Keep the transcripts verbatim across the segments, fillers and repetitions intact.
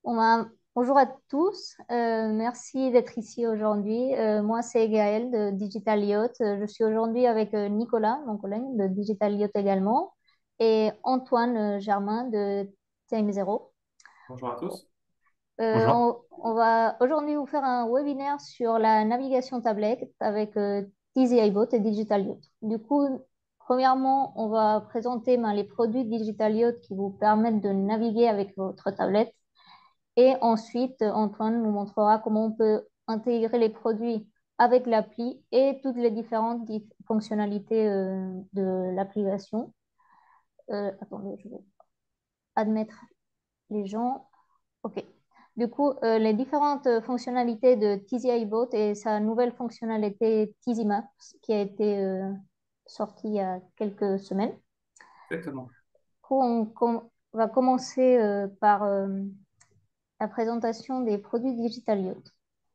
Bon, ben, bonjour à tous, Euh, merci d'être ici aujourd'hui. Euh, moi, c'est Gaëlle de Digital Yacht. Euh, Je suis aujourd'hui avec euh, Nicolas, mon collègue de Digital Yacht également, et Antoine euh, Germain de Time Zero. Bonjour à tous. Euh, Bonjour. on, on va aujourd'hui vous faire un webinaire sur la navigation tablette avec euh, T Z iBoat et Digital Yacht. Du coup, premièrement, on va présenter ben, les produits Digital Yacht qui vous permettent de naviguer avec votre tablette. Et ensuite, Antoine nous montrera comment on peut intégrer les produits avec l'appli et toutes les différentes dif- fonctionnalités euh, de l'application. Euh, attendez, je vais admettre les gens. OK. Du coup, euh, les différentes euh, fonctionnalités de T Z iBoat et sa nouvelle fonctionnalité T Z Maps qui a été euh, sortie il y a quelques semaines. Exactement. Du coup, on com- va commencer euh, par euh, la présentation des produits Digital Yacht.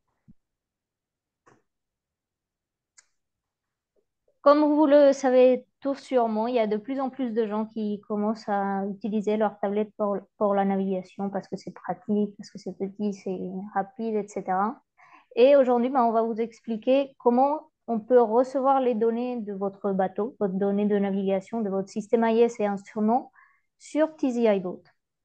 Comme vous le savez tous sûrement, il y a de plus en plus de gens qui commencent à utiliser leur tablette pour, pour la navigation parce que c'est pratique, parce que c'est petit, c'est rapide, et cetera. Et aujourd'hui, ben, on va vous expliquer comment on peut recevoir les données de votre bateau, votre données de navigation, de votre système I S et instruments sur T Z iBoat.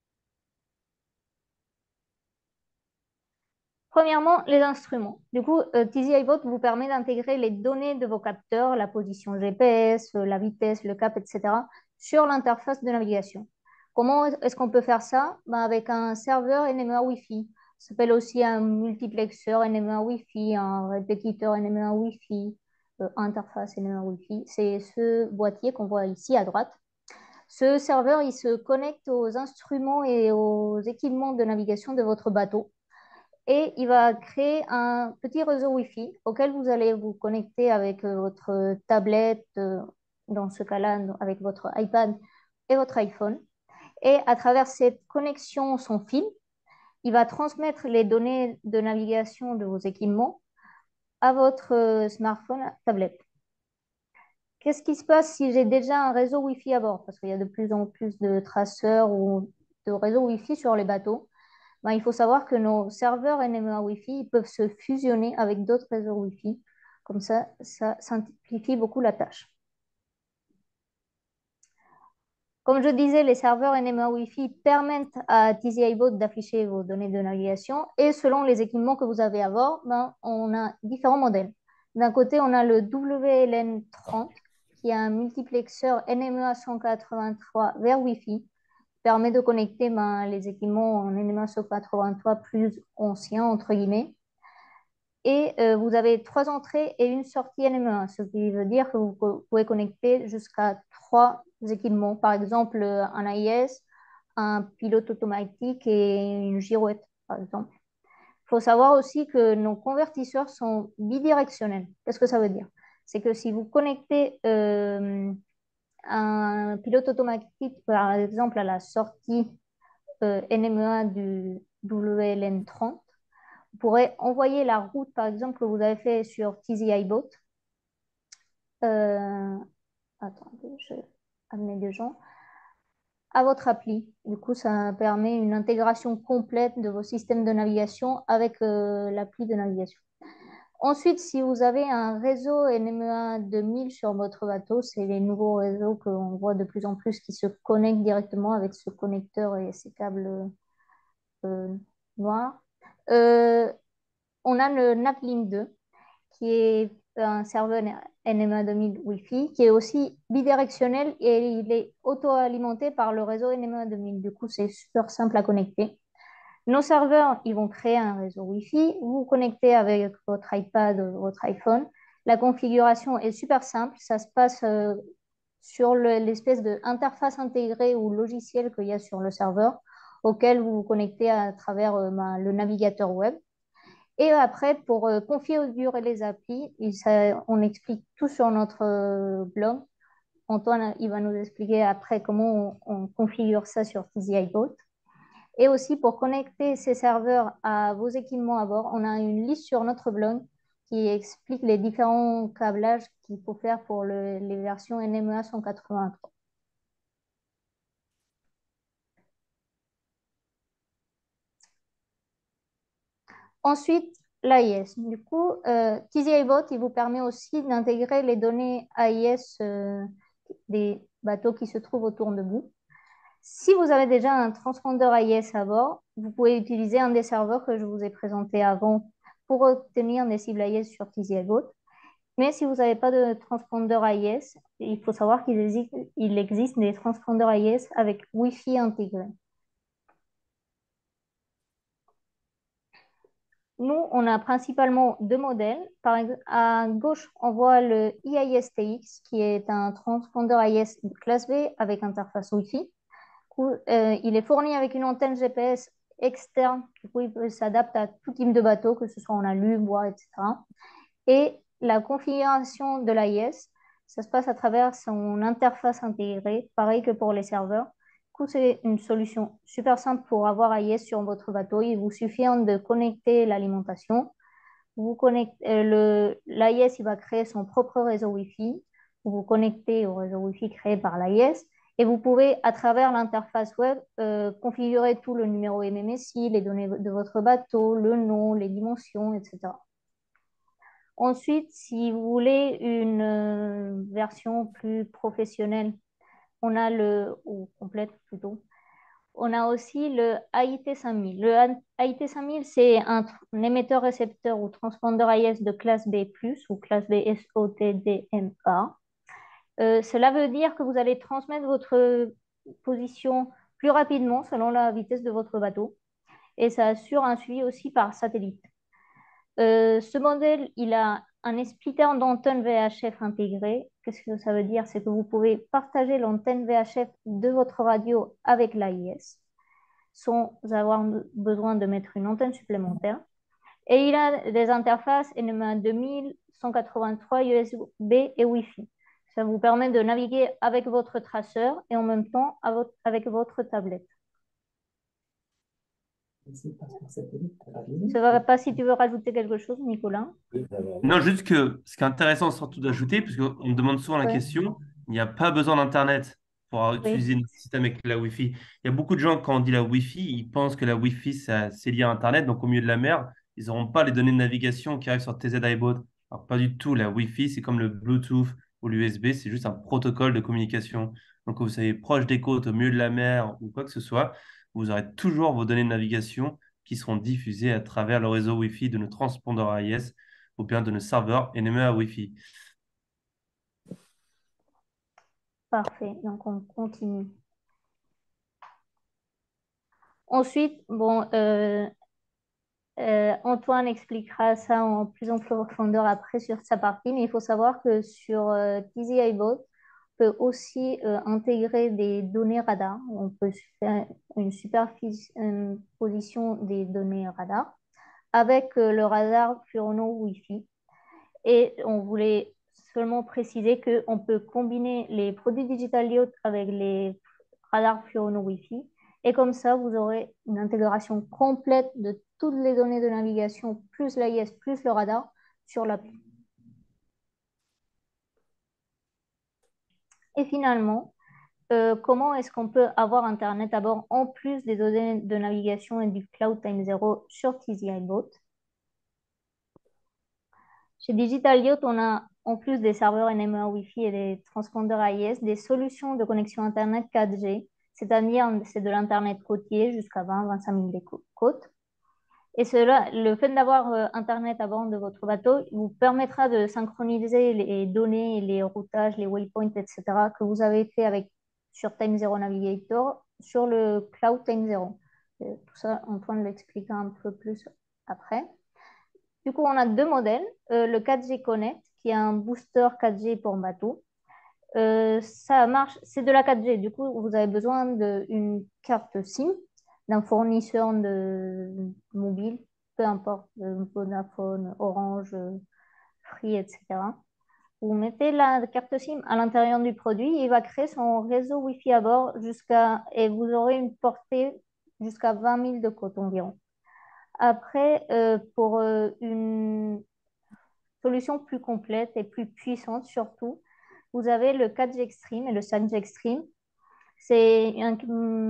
Premièrement, les instruments. Du coup, euh, T Z iBoat vous permet d'intégrer les données de vos capteurs, la position G P S, euh, la vitesse, le cap, et cetera, sur l'interface de navigation. Comment est-ce qu'on peut faire ça? Ben, avec un serveur N M E A Wi-Fi. Ça s'appelle aussi un multiplexeur N M E A Wi-Fi, un répétiteur N M E A Wi-Fi, euh, interface N M E A Wi-Fi. C'est ce boîtier qu'on voit ici à droite. Ce serveur, il se connecte aux instruments et aux équipements de navigation de votre bateau et il va créer un petit réseau Wi-Fi auquel vous allez vous connecter avec euh, votre tablette, euh, dans ce cas-là, avec votre iPad et votre iPhone. Et à travers cette connexion sans fil, il va transmettre les données de navigation de vos équipements à votre euh, smartphone, tablette. Qu'est-ce qui se passe si j'ai déjà un réseau Wi-Fi à bord? Parce qu'il y a de plus en plus de traceurs ou de réseaux Wi-Fi sur les bateaux. Ben, il faut savoir que nos serveurs N M E A Wi-Fi ils peuvent se fusionner avec d'autres réseaux Wi-Fi. Comme ça, ça simplifie beaucoup la tâche. Comme je disais, les serveurs N M E A Wi-Fi permettent à T Z iBoat d'afficher vos données de navigation et selon les équipements que vous avez à bord, ben, on a différents modèles. D'un côté, on a le W L N trente qui est un multiplexeur N M E A cent quatre-vingt-trois vers Wi-Fi permet de connecter ben, les équipements en N M A cent quatre-vingt-trois plus anciens, entre guillemets. Et euh, vous avez trois entrées et une sortie N M E A, ce qui veut dire que vous pouvez connecter jusqu'à trois équipements, par exemple euh, un A I S, un pilote automatique et une girouette, par exemple. Il faut savoir aussi que nos convertisseurs sont bidirectionnels. Qu'est-ce que ça veut dire? C'est que si vous connectez euh, un pilote automatique, par exemple, à la sortie euh, N M E A du W L N trente, vous pourrez envoyer la route, par exemple, que vous avez fait sur T Z iBoat. Euh, attendez, je admets des gens. À votre appli. Du coup, ça permet une intégration complète de vos systèmes de navigation avec euh, l'appli de navigation. Ensuite, si vous avez un réseau N M E A deux mille sur votre bateau, c'est les nouveaux réseaux qu'on voit de plus en plus qui se connectent directement avec ce connecteur et ces câbles euh, noirs. Euh, on a le NavLink deux qui est un serveur N M A deux mille Wi-Fi, qui est aussi bidirectionnel et il est auto-alimenté par le réseau N M A deux mille. Du coup, c'est super simple à connecter. Nos serveurs, ils vont créer un réseau Wi-Fi. Vous vous connectez avec votre iPad ou votre iPhone. La configuration est super simple. Ça se passe euh, sur le- l'espèce d'interface intégrée ou logiciel qu'il y a sur le serveur, auquel vous vous connectez à travers euh, ben, le navigateur web. Et après, pour euh, configurer les applis, il ça- on explique tout sur notre euh, blog. Antoine, il va nous expliquer après comment on, on configure ça sur T Z iBoat. Et aussi, pour connecter ces serveurs à vos équipements à bord, on a une liste sur notre blog qui explique les différents câblages qu'il faut faire pour le- les versions N M E A cent quatre-vingt-trois. Ensuite, l'A I S. Du coup, euh, T Z I Bot, il vous permet aussi d'intégrer les données A I S euh, des bateaux qui se trouvent autour de vous. Si vous avez déjà un transpondeur A I S à bord, vous pouvez utiliser un des serveurs que je vous ai présenté avant pour obtenir des cibles A I S sur T Z I Bot. Mais si vous n'avez pas de transpondeur A I S, il faut savoir qu'il existe, il existe des transpondeurs A I S avec Wi-Fi intégré. Nous, on a principalement deux modèles. Par exemple, à gauche, on voit le E I S T X, qui est un transpondeur A I S de classe B avec interface Wi-Fi. Coup, euh, il est fourni avec une antenne G P S externe. Du coup, il s'adapte à tout type de bateau, que ce soit en alu, bois, et cetera. Et la configuration de l'A I S, ça se passe à travers son interface intégrée, pareil que pour les serveurs. Du coup, c'est une solution super simple pour avoir A I S sur votre bateau. Il vous suffit de connecter l'alimentation. Vous connectez, euh, le, l'A I S, il va créer son propre réseau Wi-Fi. Vous vous connectez au réseau Wi-Fi créé par l'A I S et vous pouvez, à travers l'interface web, euh, configurer tout le numéro M M S I, les données de votre bateau, le nom, les dimensions, et cetera. Ensuite, si vous voulez une euh, version plus professionnelle, on a le, ou complète plutôt, on a aussi le A I T cinq mille. Le A I T cinq mille, c'est un, un émetteur-récepteur ou transpondeur A I S de classe B plus, ou classe B S O T D M A. Euh, cela veut dire que vous allez transmettre votre position plus rapidement selon la vitesse de votre bateau et ça assure un suivi aussi par satellite. Euh, ce modèle, il a un splitter d'antenne V H F intégré. Qu'est-ce que ça veut dire? C'est que vous pouvez partager l'antenne V H F de votre radio avec l'A I S sans avoir besoin de mettre une antenne supplémentaire. Et il a des interfaces N M A deux mille, cent quatre-vingt-trois, U S B et Wi-Fi. Ça vous permet de naviguer avec votre traceur et en même temps avec votre tablette. Je ne sais pas si tu veux rajouter quelque chose, Nicolas. Non, juste que ce qui est intéressant surtout d'ajouter, parce qu'on me demande souvent la Oui, question, il n'y a pas besoin d'Internet pour oui. utiliser notre système avec la Wi-Fi. Il y a beaucoup de gens, quand on dit la Wi-Fi, ils pensent que la Wi-Fi, ça- c'est lié à Internet, donc au milieu de la mer, ils n'auront pas les données de navigation qui arrivent sur T Z iBoat. Alors, pas du tout. La Wi-Fi, c'est comme le Bluetooth ou l'U S B, c'est juste un protocole de communication. Donc, quand vous soyez proche des côtes, au milieu de la mer ou quoi que ce soit, vous aurez toujours vos données de navigation qui seront diffusées à travers le réseau Wi-Fi de nos transpondeurs A I S ou bien de nos serveurs N M E A Wi-Fi. Parfait. Donc, on continue. Ensuite, bon, euh, euh, Antoine expliquera ça en plus en profondeur après sur sa partie, mais il faut savoir que sur euh, T Z iBot, on peut aussi euh, intégrer des données radar. On peut faire une superposition des données radar avec euh, le radar Furono Wi-Fi. Et on voulait seulement préciser qu'on peut combiner les produits Digital Yacht avec les radars Furono Wi-Fi. Et comme ça, vous aurez une intégration complète de toutes les données de navigation, plus l'A I S, plus le radar, sur l'appli. Et finalement, euh, comment est-ce qu'on peut avoir Internet à bord en plus des données de navigation et du Cloud Time Zero sur T Z iBoat? Chez Digital Yacht, on a en plus des serveurs N M E A Wi-Fi et des transpondeurs A I S, des solutions de connexion Internet quatre G, c'est-à-dire c'est de l'Internet côtier jusqu'à vingt à vingt-cinq milles des côtes. Et cela, le fait d'avoir euh, Internet à bord de votre bateau vous permettra de synchroniser les données, les routages, les waypoints, et cetera que vous avez fait avec, sur Time Zero Navigator sur le Cloud Time Zero. Et tout ça, Antoine l'expliquera un peu plus après. Du coup, on a deux modèles. Euh, le quatre G Connect, qui est un booster quatre G pour bateau. Euh, ça marche, c'est de la quatre G. Du coup, vous avez besoin d'une carte SIM d'un fournisseur de mobile, peu importe, euh, Vodafone, Orange, euh, Free, et cetera. Vous mettez la carte SIM à l'intérieur du produit, il va créer son réseau Wi-Fi à bord jusqu'à, et vous aurez une portée jusqu'à vingt milles de côte environ. Après, euh, pour euh, une solution plus complète et plus puissante surtout, vous avez le quatre G Extreme et le cinq G Extreme. C'est un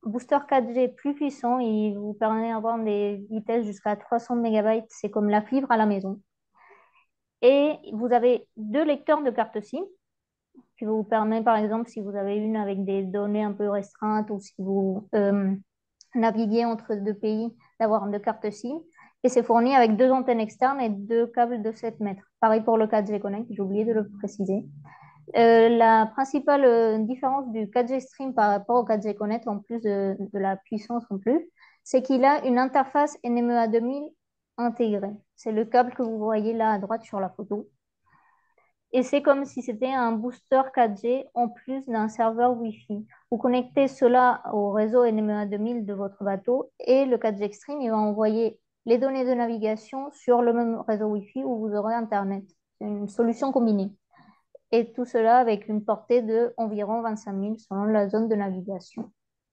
booster quatre G plus puissant. Il vous permet d'avoir des vitesses jusqu'à trois cents mégabytes. C'est comme la fibre à la maison. Et vous avez deux lecteurs de carte SIM qui vous permet, par exemple, si vous avez une avec des données un peu restreintes ou si vous euh, naviguez entre deux pays, d'avoir deux cartes SIM. Et c'est fourni avec deux antennes externes et deux câbles de sept mètres. Pareil pour le quatre G Connect, j'ai oublié de le préciser. Euh, la principale euh, différence du quatre G Stream par rapport au quatre G Connect, en plus de, de la puissance en plus, c'est qu'il a une interface N M E A deux mille intégrée. C'est le câble que vous voyez là à droite sur la photo. Et c'est comme si c'était un booster quatre G en plus d'un serveur Wi-Fi. Vous connectez cela au réseau N M E A deux mille de votre bateau et le quatre G Extreme, il va envoyer les données de navigation sur le même réseau Wi-Fi où vous aurez Internet. C'est une solution combinée. Et tout cela avec une portée de environ vingt-cinq mille selon la zone de navigation.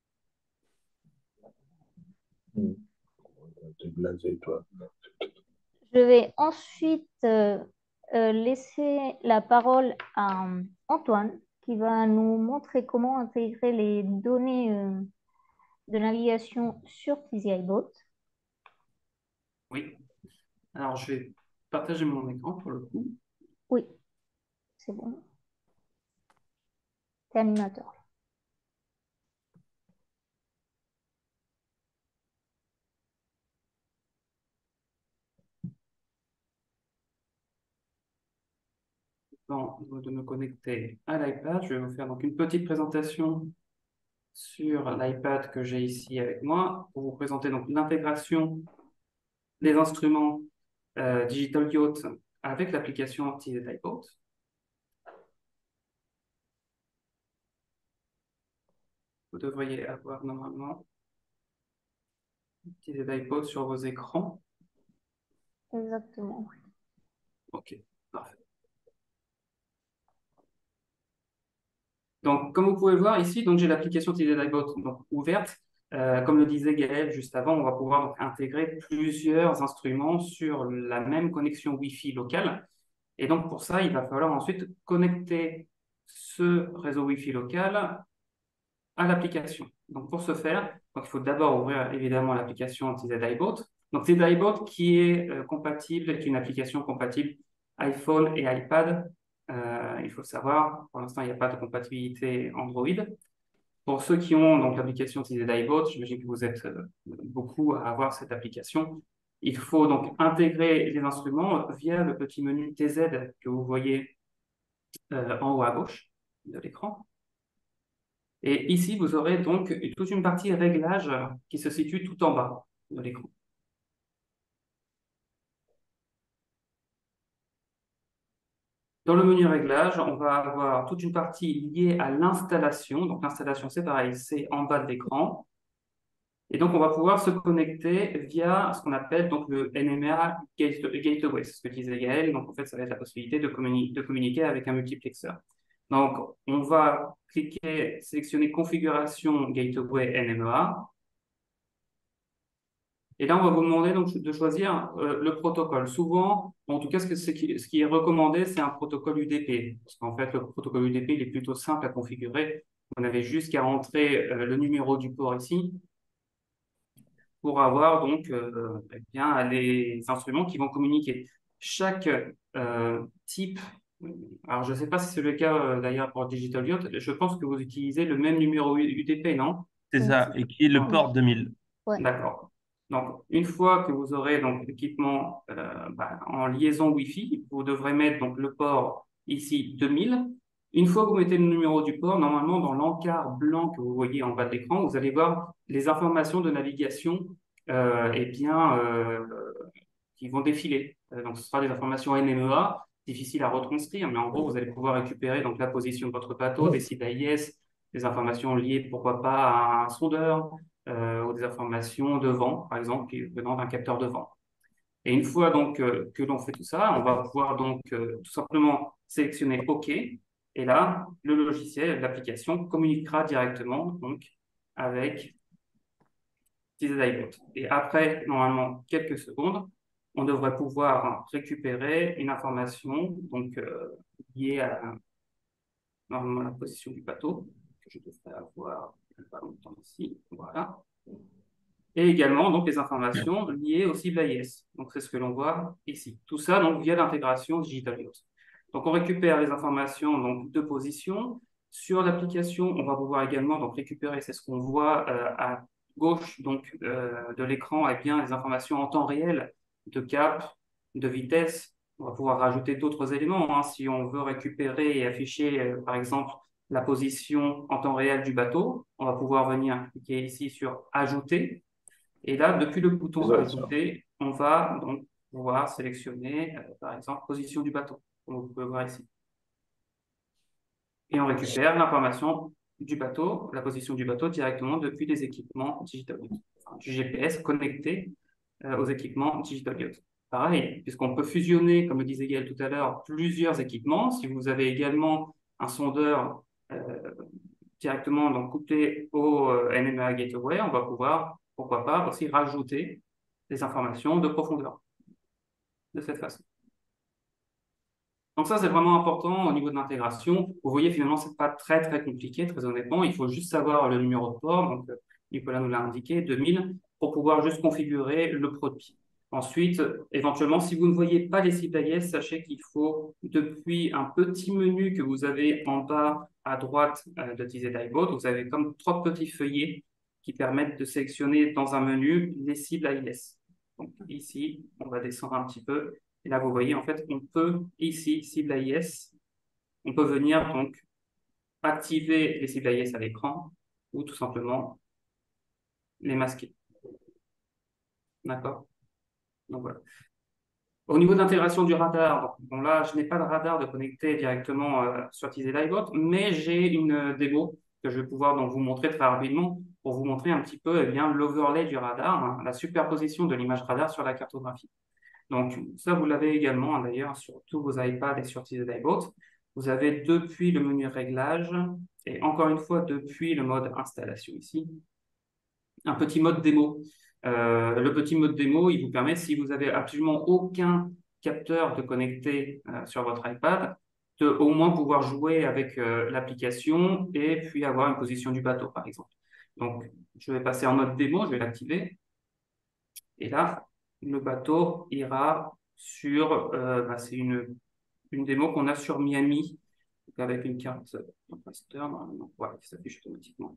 Hmm. T'es blasé, toi. Je vais ensuite euh, euh, laisser la parole à euh, Antoine qui va nous montrer comment intégrer les données euh, de navigation sur T Z iBoat. Oui, alors je vais partager mon écran pour le coup. Oui, c'est bon. T'es animateur. Avant de me connecter à l'iPad, je vais vous faire donc une petite présentation sur l'iPad que j'ai ici avec moi pour vous présenter donc l'intégration des instruments euh, Digital Yacht avec l'application T Z iBoat. Vous devriez avoir normalement T Z iBoat sur vos écrans. Exactement. Ok, parfait. Donc, comme vous pouvez voir ici, donc j'ai l'application T Z iBoat donc ouverte. Euh, comme le disait Gaël juste avant, on va pouvoir donc intégrer plusieurs instruments sur la même connexion Wi-Fi locale. Et donc, pour ça, il va falloir ensuite connecter ce réseau Wi-Fi local à l'application. Donc, pour ce faire, donc, il faut d'abord ouvrir évidemment l'application T Z iBoat. Donc, T Z iBoat qui est euh, compatible, est une application compatible iPhone et iPad. Euh, il faut le savoir, pour l'instant, il n'y a pas de compatibilité Android. Pour ceux qui ont donc l'application T Z iBoat, j'imagine que vous êtes euh, beaucoup à avoir cette application. Il faut donc intégrer les instruments via le petit menu T Z que vous voyez euh, en haut à gauche de l'écran. Et ici, vous aurez donc toute une partie réglage qui se situe tout en bas de l'écran. Dans le menu réglage, on va avoir toute une partie liée à l'installation. Donc l'installation, c'est pareil, c'est en bas de l'écran. Et donc, on va pouvoir se connecter via ce qu'on appelle donc le N M A Gateway, c'est ce que disait Gaël. Donc, en fait, ça va être la possibilité de, communi de communiquer avec un multiplexeur. Donc, on va cliquer, sélectionner Configuration Gateway N M E A. Et là, on va vous demander donc, de choisir euh, le protocole. Souvent, en tout cas, ce, que ce, qui, ce qui est recommandé, c'est un protocole U D P. Parce qu'en fait, le protocole U D P, il est plutôt simple à configurer. On avait juste qu'à rentrer euh, le numéro du port ici pour avoir donc euh, eh bien, les instruments qui vont communiquer. Chaque euh, type, alors je ne sais pas si c'est le cas euh, d'ailleurs pour Digital Yacht, je pense que vous utilisez le même numéro U D P, non? C'est Oui. ça, et qui est le Oui. port deux mille. Ouais. D'accord. Donc, une fois que vous aurez donc l'équipement euh, bah, en liaison Wi-Fi, vous devrez mettre donc le port ici deux mille. Une fois que vous mettez le numéro du port, normalement dans l'encart blanc que vous voyez en bas de l'écran, vous allez voir les informations de navigation euh, eh bien, euh, qui vont défiler. Euh, donc, ce sera des informations N M E A, difficiles à retranscrire, mais en gros, vous allez pouvoir récupérer donc, la position de votre bateau, des sites A I S, des informations liées, pourquoi pas, à un sondeur, euh, ou des informations de vent, par exemple, venant d'un capteur de vent. Et une fois donc euh, que l'on fait tout ça, on va pouvoir donc euh, tout simplement sélectionner OK. Et là, le logiciel, l'application communiquera directement donc avec T Z iBoat. Et après, normalement, quelques secondes, on devrait pouvoir récupérer une information donc euh, liée à normalement la position du bateau que je devrais avoir pas longtemps ici, voilà. Et également donc les informations liées aux cibles A I S. Donc c'est ce que l'on voit ici. Tout ça donc via l'intégration DigitalYacht. Donc on récupère les informations donc de position. Sur l'application, on va pouvoir également donc récupérer, c'est ce qu'on voit euh, à gauche donc euh, de l'écran, et bien les informations en temps réel de cap, de vitesse. On va pouvoir rajouter d'autres éléments hein, si on veut récupérer et afficher euh, par exemple la position en temps réel du bateau. On va pouvoir venir cliquer ici sur ajouter. Et là, depuis le bouton Ouais, ça. ajouter, on va donc pouvoir sélectionner, euh, par exemple, position du bateau, comme vous pouvez voir ici. Et on récupère l'information du bateau, la position du bateau directement depuis les équipements DigitalYacht, enfin, du G P S connecté euh, aux équipements DigitalYacht. Pareil, puisqu'on peut fusionner, comme le disait Gaël tout à l'heure, plusieurs équipements. Si vous avez également un sondeur euh, directement donc, couplé au euh, N M E A Gateway, on va pouvoir, pourquoi pas, aussi rajouter des informations de profondeur de cette façon. Donc ça, c'est vraiment important au niveau de l'intégration. Vous voyez, finalement, c'est pas très, très compliqué, très honnêtement. Il faut juste savoir le numéro de port. Donc, euh, Nicolas nous l'a indiqué, deux mille, pour pouvoir juste configurer le produit. Ensuite, éventuellement, si vous ne voyez pas les cibles A I S, sachez qu'il faut, depuis un petit menu que vous avez en bas à droite euh, de T Z iBot, vous avez comme trois petits feuillets qui permettent de sélectionner dans un menu les cibles A I S. Donc ici, on va descendre un petit peu. Et là, vous voyez, en fait, on peut, ici, cible A I S, on peut venir donc activer les cibles A I S à l'écran ou tout simplement les masquer. D'accord? Donc voilà. Au niveau de l'intégration du radar, bon là, je n'ai pas de radar de connecter directement euh, sur T Z iBot, mais j'ai une démo que je vais pouvoir donc vous montrer très rapidement pour vous montrer un petit peu eh bien l'overlay du radar, hein, la superposition de l'image radar sur la cartographie. Donc ça, vous l'avez également hein, d'ailleurs sur tous vos iPads et sur T Z iBot. Vous avez depuis le menu réglage et encore une fois depuis le mode installation ici, un petit mode démo. Euh, le petit mode démo, il vous permet, si vous avez absolument aucun capteur de connecté euh, sur votre iPad, de au moins pouvoir jouer avec euh, l'application et puis avoir une position du bateau, par exemple. Donc, je vais passer en mode démo, je vais l'activer. Et là, le bateau ira sur, euh, bah, c'est une, une démo qu'on a sur Miami, avec une carte master, normalement, voilà, qui s'affiche automatiquement.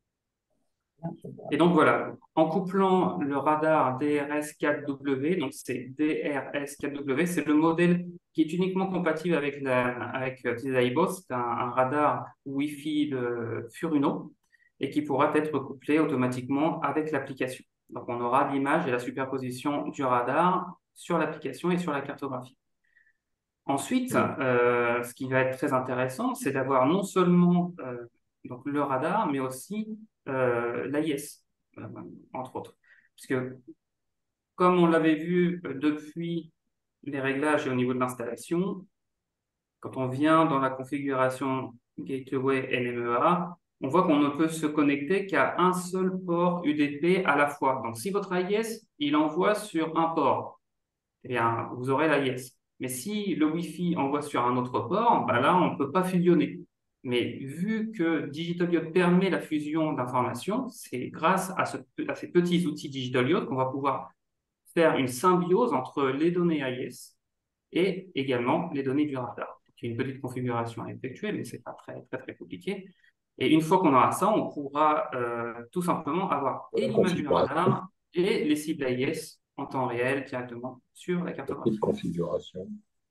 Et donc voilà, en couplant le radar D R S quatre W, donc c'est D R S quatre W, c'est le modèle qui est uniquement compatible avec, la, avec T Z iBot, c'est un, un radar Wi-Fi de Furuno et qui pourra être couplé automatiquement avec l'application. Donc on aura l'image et la superposition du radar sur l'application et sur la cartographie. Ensuite, euh, ce qui va être très intéressant, c'est d'avoir non seulement euh, donc le radar, mais aussi euh, l'A I S, euh, entre autres. Parce que, comme on l'avait vu euh, depuis les réglages et au niveau de l'installation, quand on vient dans la configuration Gateway N M E A, on voit qu'on ne peut se connecter qu'à un seul port U D P à la fois. Donc, si votre A I S, il envoie sur un port, eh bien, vous aurez l'A I S. Mais si le Wi-Fi envoie sur un autre port, bah là, on ne peut pas fusionner. Mais vu que DigitalYacht permet la fusion d'informations, c'est grâce à, ce, à ces petits outils DigitalYacht qu'on va pouvoir faire une symbiose entre les données A I S et également les données du radar. Il y a une petite configuration à effectuer, mais ce n'est pas très, très, très compliqué. Et une fois qu'on aura ça, on pourra euh, tout simplement avoir et l'image du radar et les cibles A I S en temps réel directement sur la cartographie. Petite configuration.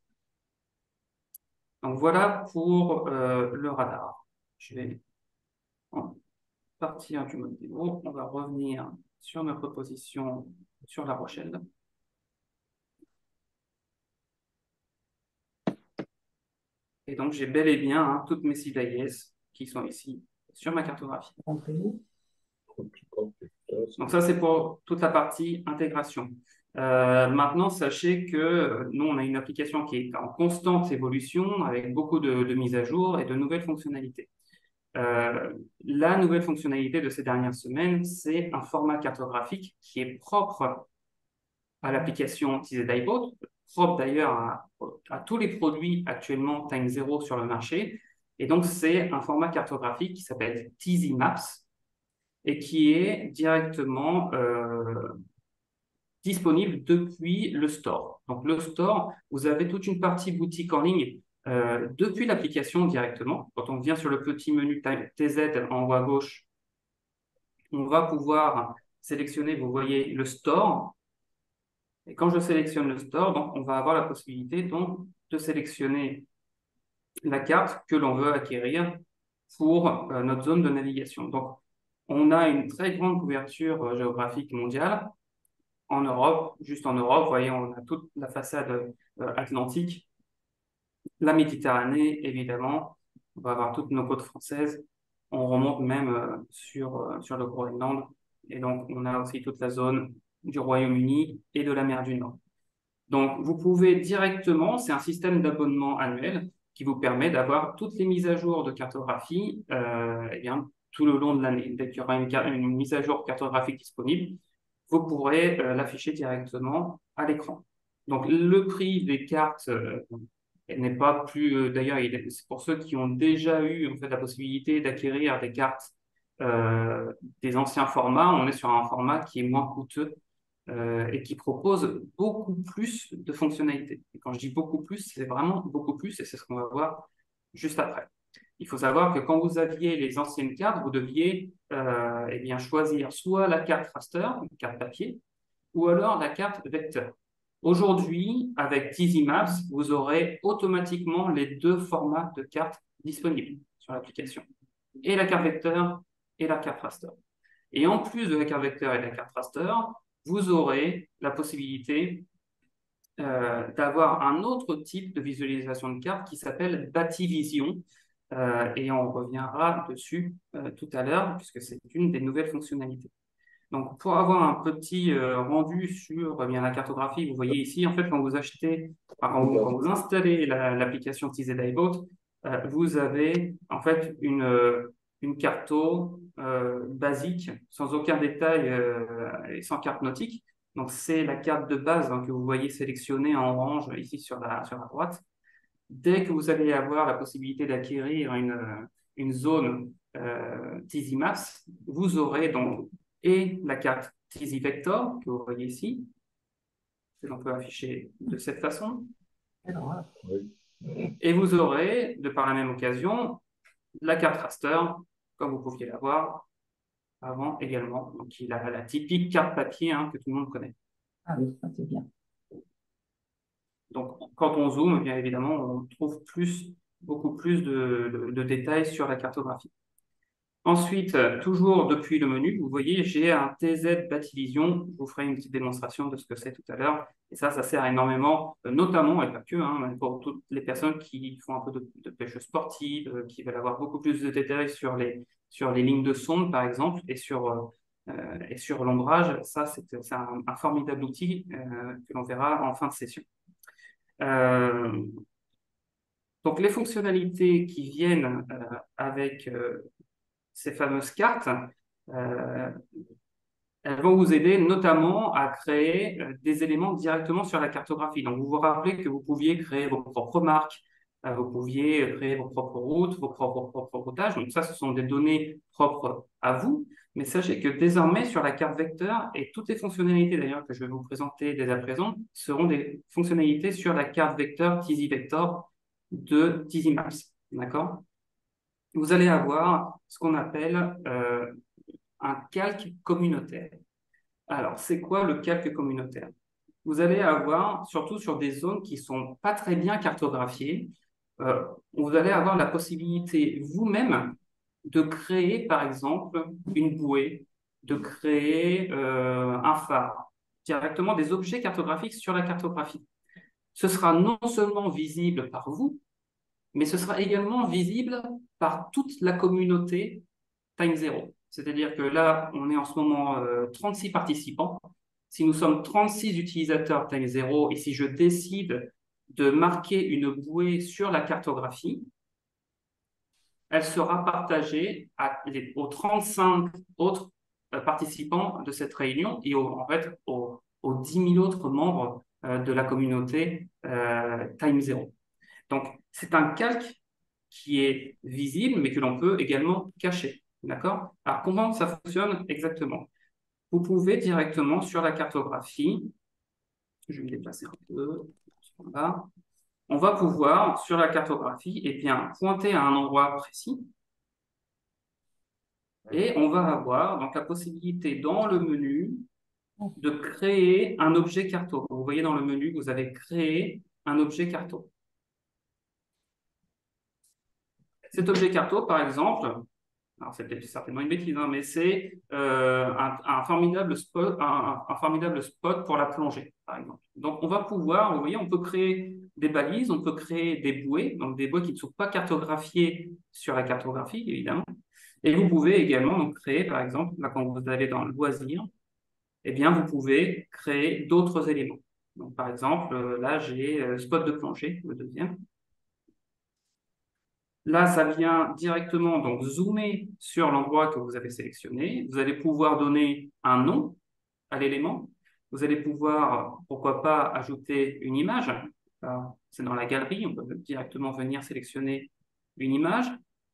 Donc voilà pour euh, le radar. Je vais partir du mode démo. On va revenir sur notre position sur La Rochelle. Et donc j'ai bel et bien hein, toutes mes cibles A I S qui sont ici sur ma cartographie. Donc ça, c'est pour toute la partie intégration. Euh, maintenant, sachez que nous, on a une application qui est en constante évolution avec beaucoup de, de mises à jour et de nouvelles fonctionnalités. Euh, la nouvelle fonctionnalité de ces dernières semaines, c'est un format cartographique qui est propre à l'application T Z iBot, propre d'ailleurs à, à tous les produits actuellement Time Zero sur le marché. Et donc, c'est un format cartographique qui s'appelle T Z Maps et qui est directement euh, disponible depuis le store. Donc, le store, vous avez toute une partie boutique en ligne euh, depuis l'application directement. Quand on vient sur le petit menu T Z en haut à gauche, on va pouvoir sélectionner, vous voyez, le store. Et quand je sélectionne le store, donc, on va avoir la possibilité donc, de sélectionner la carte que l'on veut acquérir pour euh, notre zone de navigation. Donc, on a une très grande couverture euh, géographique mondiale. En Europe, juste en Europe, vous voyez, on a toute la façade euh, atlantique, la Méditerranée, évidemment. On va avoir toutes nos côtes françaises. On remonte même euh, sur, euh, sur le Groenland. Et donc, on a aussi toute la zone du Royaume-Uni et de la mer du Nord. Donc, vous pouvez directement, c'est un système d'abonnement annuel qui vous permet d'avoir toutes les mises à jour de cartographie euh, eh bien, tout le long de l'année. Dès qu'il y aura une, une mise à jour cartographique disponible, vous pourrez euh, l'afficher directement à l'écran. Donc, le prix des cartes euh, n'est pas plus... Euh, D'ailleurs, c'est pour ceux qui ont déjà eu en fait, la possibilité d'acquérir des cartes euh, des anciens formats, on est sur un format qui est moins coûteux euh, et qui propose beaucoup plus de fonctionnalités. Et quand je dis beaucoup plus, c'est vraiment beaucoup plus, et c'est ce qu'on va voir juste après. Il faut savoir que quand vous aviez les anciennes cartes, vous deviez euh, eh bien, choisir soit la carte raster, une carte papier, ou alors la carte vecteur. Aujourd'hui, avec Tizzy Maps, vous aurez automatiquement les deux formats de cartes disponibles sur l'application, et la carte vecteur et la carte raster. Et en plus de la carte vecteur et de la carte raster, vous aurez la possibilité euh, d'avoir un autre type de visualisation de carte qui s'appelle Bativision. Euh, et on reviendra dessus euh, tout à l'heure, puisque c'est une des nouvelles fonctionnalités. Donc, pour avoir un petit euh, rendu sur eh bien, la cartographie, vous voyez ici, en fait, quand vous achetez, enfin, quand, vous, quand vous installez l'application T Z iBoat, euh, vous avez en fait une, euh, une carto euh, basique, sans aucun détail euh, et sans carte nautique. Donc, c'est la carte de base hein, que vous voyez sélectionnée en orange ici sur la, sur la droite. Dès que vous allez avoir la possibilité d'acquérir une, une zone euh, Tizzy Maps, vous aurez donc et la carte Tizzy Vector que vous voyez ici, que l'on peut afficher de cette façon. Et vous aurez, de par la même occasion, la carte raster, comme vous pouviez l'avoir avant également, donc qui est la, la typique carte papier hein, que tout le monde connaît. Ah oui, ça c'est bien. Donc, quand on zoome, bien évidemment, on trouve plus, beaucoup plus de, de, de détails sur la cartographie. Ensuite, toujours depuis le menu, vous voyez, j'ai un T Z Bativision. Je vous ferai une petite démonstration de ce que c'est tout à l'heure. Et ça, ça sert énormément, notamment, et pas que, hein, pour toutes les personnes qui font un peu de, de pêche sportive, qui veulent avoir beaucoup plus de détails sur les, sur les lignes de sonde, par exemple, et sur, euh, et sur l'ombrage. Ça, c'est un, un formidable outil euh, que l'on verra en fin de session. Euh, donc, les fonctionnalités qui viennent euh, avec euh, ces fameuses cartes, euh, elles vont vous aider notamment à créer euh, des éléments directement sur la cartographie. Donc, vous vous rappelez que vous pouviez créer vos propres marques, euh, vous pouviez créer vos propres routes, vos propres, propres routages. Donc, ça, ce sont des données propres à vous. Mais sachez que désormais, sur la carte vecteur, et toutes les fonctionnalités d'ailleurs que je vais vous présenter dès à présent, seront des fonctionnalités sur la carte vecteur Tizzy Vector de Tizzy Maps. D'accord ? Vous allez avoir ce qu'on appelle euh, un calque communautaire. Alors, c'est quoi le calque communautaire? Vous allez avoir, surtout sur des zones qui ne sont pas très bien cartographiées, euh, vous allez avoir la possibilité vous-même de créer, par exemple, une bouée, de créer euh, un phare, directement des objets cartographiques sur la cartographie. Ce sera non seulement visible par vous, mais ce sera également visible par toute la communauté Time Zero. C'est-à-dire que là, on est en ce moment euh, trente-six participants. Si nous sommes trente-six utilisateurs Time Zero et si je décide de marquer une bouée sur la cartographie, elle sera partagée à, les, aux trente-cinq autres euh, participants de cette réunion et aux, en fait, aux, aux dix mille autres membres euh, de la communauté euh, Time Zero. Donc, c'est un calque qui est visible, mais que l'on peut également cacher. D'accord? Alors, comment ça fonctionne exactement? Vous pouvez directement sur la cartographie, je vais me déplacer un peu, là, on va pouvoir, sur la cartographie, eh bien, pointer à un endroit précis et on va avoir donc la possibilité dans le menu de créer un objet carto. Vous voyez dans le menu, vous avez créé un objet carto. Cet objet carto, par exemple, alors c'est peut-être certainement une bêtise, hein, mais c'est euh, un, un formidable spot, un, un formidable spot pour la plongée, par exemple. Donc, on va pouvoir, vous voyez, on peut créer des balises, on peut créer des bouées, donc des bouées qui ne sont pas cartographiées sur la cartographie, évidemment. Et vous pouvez également donc, créer, par exemple, là, quand vous allez dans le loisir, eh bien, vous pouvez créer d'autres éléments. Donc, par exemple, euh, là, j'ai euh, spot de plongée, le deuxième. Là, ça vient directement donc zoomer sur l'endroit que vous avez sélectionné. Vous allez pouvoir donner un nom à l'élément. Vous allez pouvoir, pourquoi pas, ajouter une image. C'est dans la galerie, on peut directement venir sélectionner une image.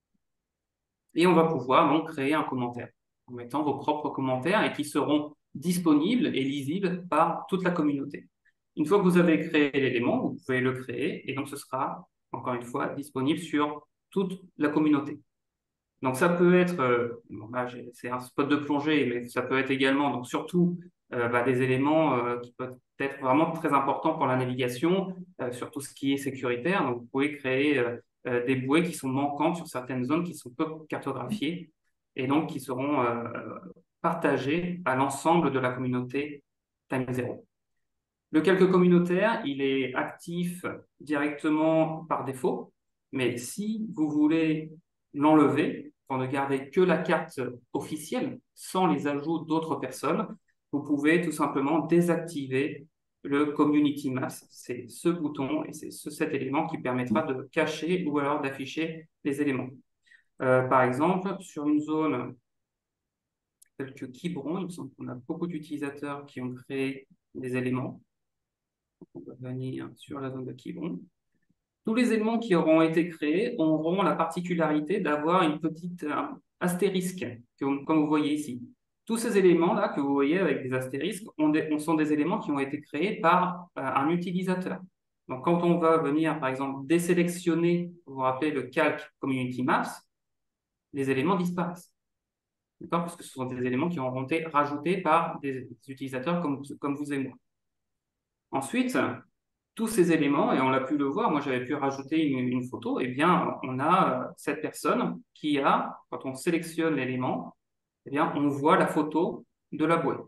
Et on va pouvoir donc créer un commentaire en mettant vos propres commentaires et qui seront disponibles et lisibles par toute la communauté. Une fois que vous avez créé l'élément, vous pouvez le créer et donc ce sera, encore une fois, disponible sur toute la communauté. Donc ça peut être, euh, bon, là c'est un spot de plongée, mais ça peut être également, donc surtout euh, bah, des éléments euh, qui peuvent être vraiment très importants pour la navigation, euh, sur tout ce qui est sécuritaire. Donc vous pouvez créer euh, euh, des bouées qui sont manquantes sur certaines zones qui sont peu cartographiées et donc qui seront euh, partagées à l'ensemble de la communauté Time Zero. Le calque communautaire, il est actif directement par défaut, mais si vous voulez l'enlever pour ne garder que la carte officielle sans les ajouts d'autres personnes, vous pouvez tout simplement désactiver le Community Maps. C'est ce bouton et c'est ce, cet élément qui permettra de cacher ou alors d'afficher les éléments. Euh, par exemple, sur une zone telle que Quiberon, il me semble qu'on a beaucoup d'utilisateurs qui ont créé des éléments. On va venir sur la zone de Quiberon. Tous les éléments qui auront été créés auront la particularité d'avoir une petite euh, astérisque, que, comme vous voyez ici. Tous ces éléments-là que vous voyez avec des astérisques ont des, sont des éléments qui ont été créés par euh, un utilisateur. Donc, quand on va venir, par exemple, désélectionner, vous vous rappelez le calque Community Maps, les éléments disparaissent. D'accord? Parce que ce sont des éléments qui auront été rajoutés par des, des utilisateurs comme, comme vous et moi. Ensuite, tous ces éléments, et on l'a pu le voir, moi j'avais pu rajouter une, une photo, et eh bien on a euh, cette personne qui a, quand on sélectionne l'élément, eh bien on voit la photo de la bouée,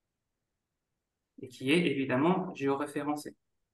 et qui est évidemment géoréférencée.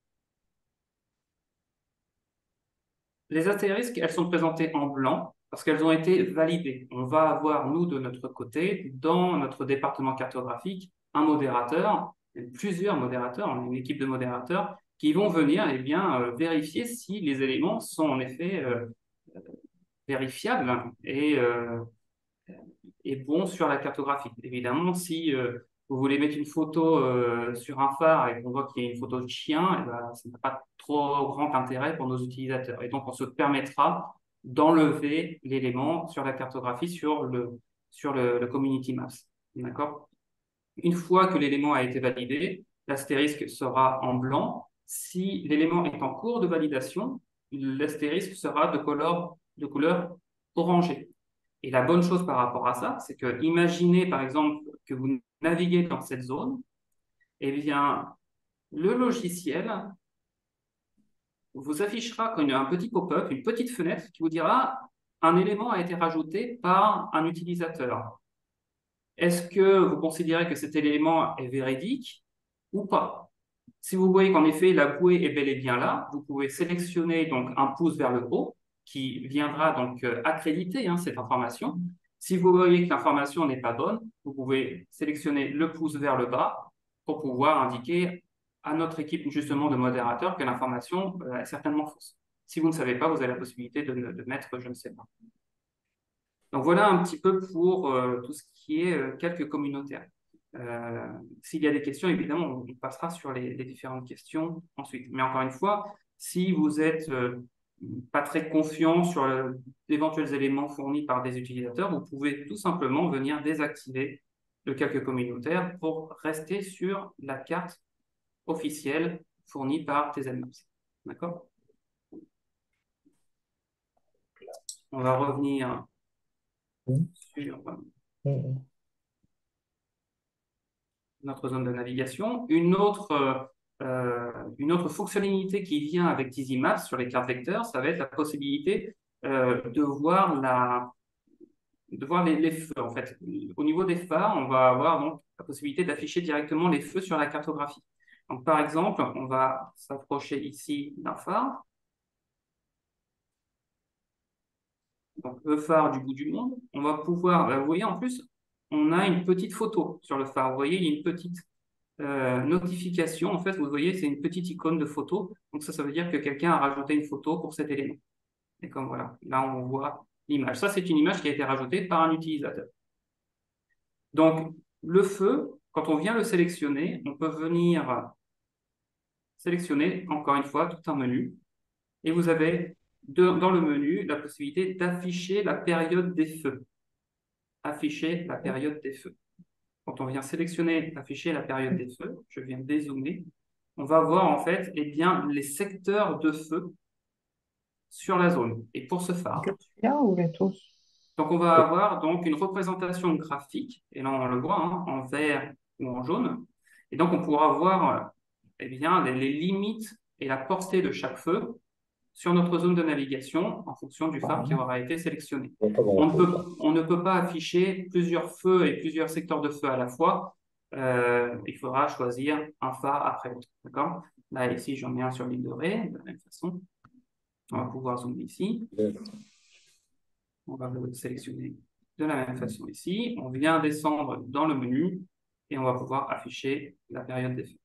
Les astérisques, elles sont présentées en blanc parce qu'elles ont été validées. On va avoir, nous, de notre côté, dans notre département cartographique, un modérateur, plusieurs modérateurs, on a une équipe de modérateurs qui vont venir eh bien, euh, vérifier si les éléments sont en effet euh, vérifiables et, euh, et bons sur la cartographie. Évidemment, si euh, vous voulez mettre une photo euh, sur un phare et qu'on voit qu'il y a une photo de chien, eh ben, ça n'a pas trop grand intérêt pour nos utilisateurs. Et donc, on se permettra d'enlever l'élément sur la cartographie, sur le, sur le, le Community Maps. D'accord? Une fois que l'élément a été validé, l'astérisque sera en blanc. Si l'élément est en cours de validation, l'astérisque sera de couleur, de couleur orangée. Et la bonne chose par rapport à ça, c'est que imaginez par exemple que vous naviguez dans cette zone, eh bien, le logiciel vous affichera comme un petit pop-up, une petite fenêtre qui vous dira un élément a été rajouté par un utilisateur. Est-ce que vous considérez que cet élément est véridique ou pas? Si vous voyez qu'en effet la bouée est bel et bien là, vous pouvez sélectionner donc un pouce vers le haut qui viendra donc euh, accréditer hein, cette information. Si vous voyez que l'information n'est pas bonne, vous pouvez sélectionner le pouce vers le bas pour pouvoir indiquer à notre équipe justement de modérateurs que l'information euh, est certainement fausse. Si vous ne savez pas, vous avez la possibilité de, de mettre je ne sais pas. Donc voilà un petit peu pour euh, tout ce qui est euh, calque communautaire. Euh, S'il y a des questions, évidemment, on passera sur les, les différentes questions ensuite. Mais encore une fois, si vous êtes euh, pas très confiant sur le- d'éventuels éléments fournis par des utilisateurs, vous pouvez tout simplement venir désactiver le calque communautaire pour rester sur la carte officielle fournie par T Z Maps. D'accord? On va revenir Mhm. sur Mhm. notre zone de navigation. Une autre, euh, une autre fonctionnalité qui vient avec TiziMaps sur les cartes vecteurs, ça va être la possibilité euh, de voir, la, de voir les, les feux. En fait, au niveau des phares, on va avoir donc la possibilité d'afficher directement les feux sur la cartographie. Donc, par exemple, on va s'approcher ici d'un phare. Donc, le phare du bout du monde. On va pouvoir, vous voyez, en plus, on a une petite photo sur le phare. Vous voyez, il y a une petite Euh, notification, en fait, vous voyez, c'est une petite icône de photo. Donc ça, ça veut dire que quelqu'un a rajouté une photo pour cet élément. Et comme voilà, là, on voit l'image. Ça, c'est une image qui a été rajoutée par un utilisateur. Donc, le feu, quand on vient le sélectionner, on peut venir sélectionner, encore une fois, tout un menu. Et vous avez, de- dans le menu, la possibilité d'afficher la période des feux. Afficher la période des feux. Quand on vient sélectionner, afficher la période des feux, je viens dézoomer, on va voir en fait eh bien, les secteurs de feu sur la zone et pour ce phare. Là ou les tous? Donc on va avoir donc une représentation graphique, et là on le voit hein, en vert ou en jaune, et donc on pourra voir eh bien, les, les limites et la portée de chaque feu sur notre zone de navigation en fonction du phare qui aura été sélectionné. On voit pas On ne grand-chose, peut, là. on ne peut pas afficher plusieurs feux et plusieurs secteurs de feu à la fois. Euh, il faudra choisir un phare après l'autre. D'accord? Là, ici, j'en ai un sur l'île de Ré, de la même façon. On va pouvoir zoomer ici. On va le sélectionner de la même façon ici. On vient descendre dans le menu et on va pouvoir afficher la période des feux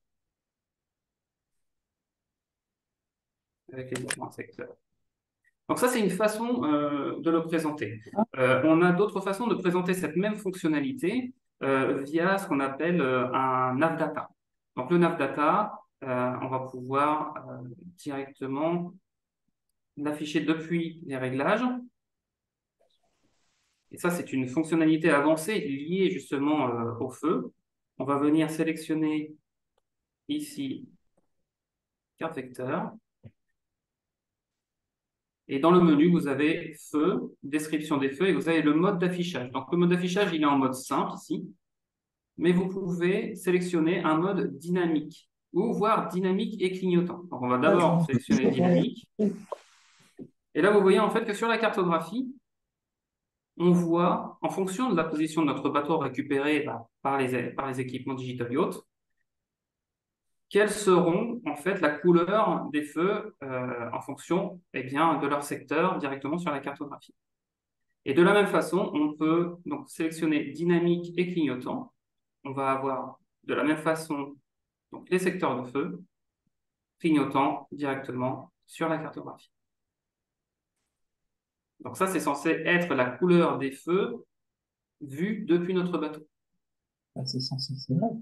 avec les différents secteurs. Donc ça, c'est une façon euh, de le présenter. Euh, on a d'autres façons de présenter cette même fonctionnalité euh, via ce qu'on appelle euh, un navdata. Donc le navdata, euh, on va pouvoir euh, directement l'afficher depuis les réglages. Et ça, c'est une fonctionnalité avancée liée justement euh, au feu. On va venir sélectionner ici carte vecteur. Et dans le menu, vous avez feu, description des feux, et vous avez le mode d'affichage. Donc, le mode d'affichage, il est en mode simple ici, mais vous pouvez sélectionner un mode dynamique, ou voire dynamique et clignotant. Donc, on va d'abord sélectionner dynamique. Et là, vous voyez en fait que sur la cartographie, on voit, en fonction de la position de notre bateau récupéré bah, par, les, par les équipements Digital Yacht, quelles seront en fait la couleur des feux euh, en fonction eh bien, de leur secteur directement sur la cartographie. Et de la même façon, on peut donc sélectionner dynamique et clignotant. On va avoir de la même façon donc, les secteurs de feu, clignotant directement sur la cartographie. Donc ça, c'est censé être la couleur des feux vue depuis notre bateau. Ah, c'est censé, c'est vrai.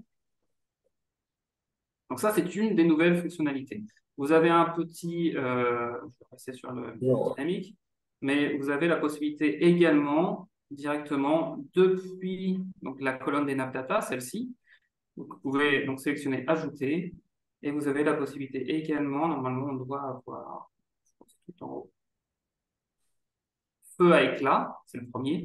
Donc ça, c'est une des nouvelles fonctionnalités. Vous avez un petit, euh, je vais passer sur le Non. dynamique, mais vous avez la possibilité également directement depuis donc, la colonne des navdata, celle-ci. Vous pouvez donc sélectionner ajouter et vous avez la possibilité également, normalement on doit avoir, je pense tout en haut, feu à éclat, c'est le premier.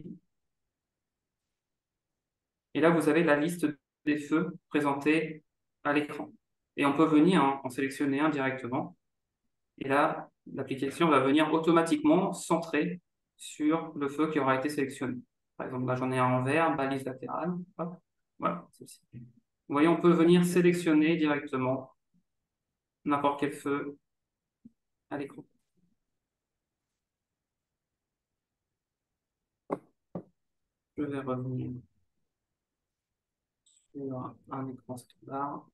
Et là vous avez la liste des feux présentés à l'écran. Et on peut venir en, en sélectionner un directement. Et là, l'application va venir automatiquement centrer sur le feu qui aura été sélectionné. Par exemple, là j'en ai un en vert, balise latérale. Hop, voilà, celle-ci. Vous voyez, on peut venir sélectionner directement n'importe quel feu à l'écran. Je vais revenir sur un écran standard.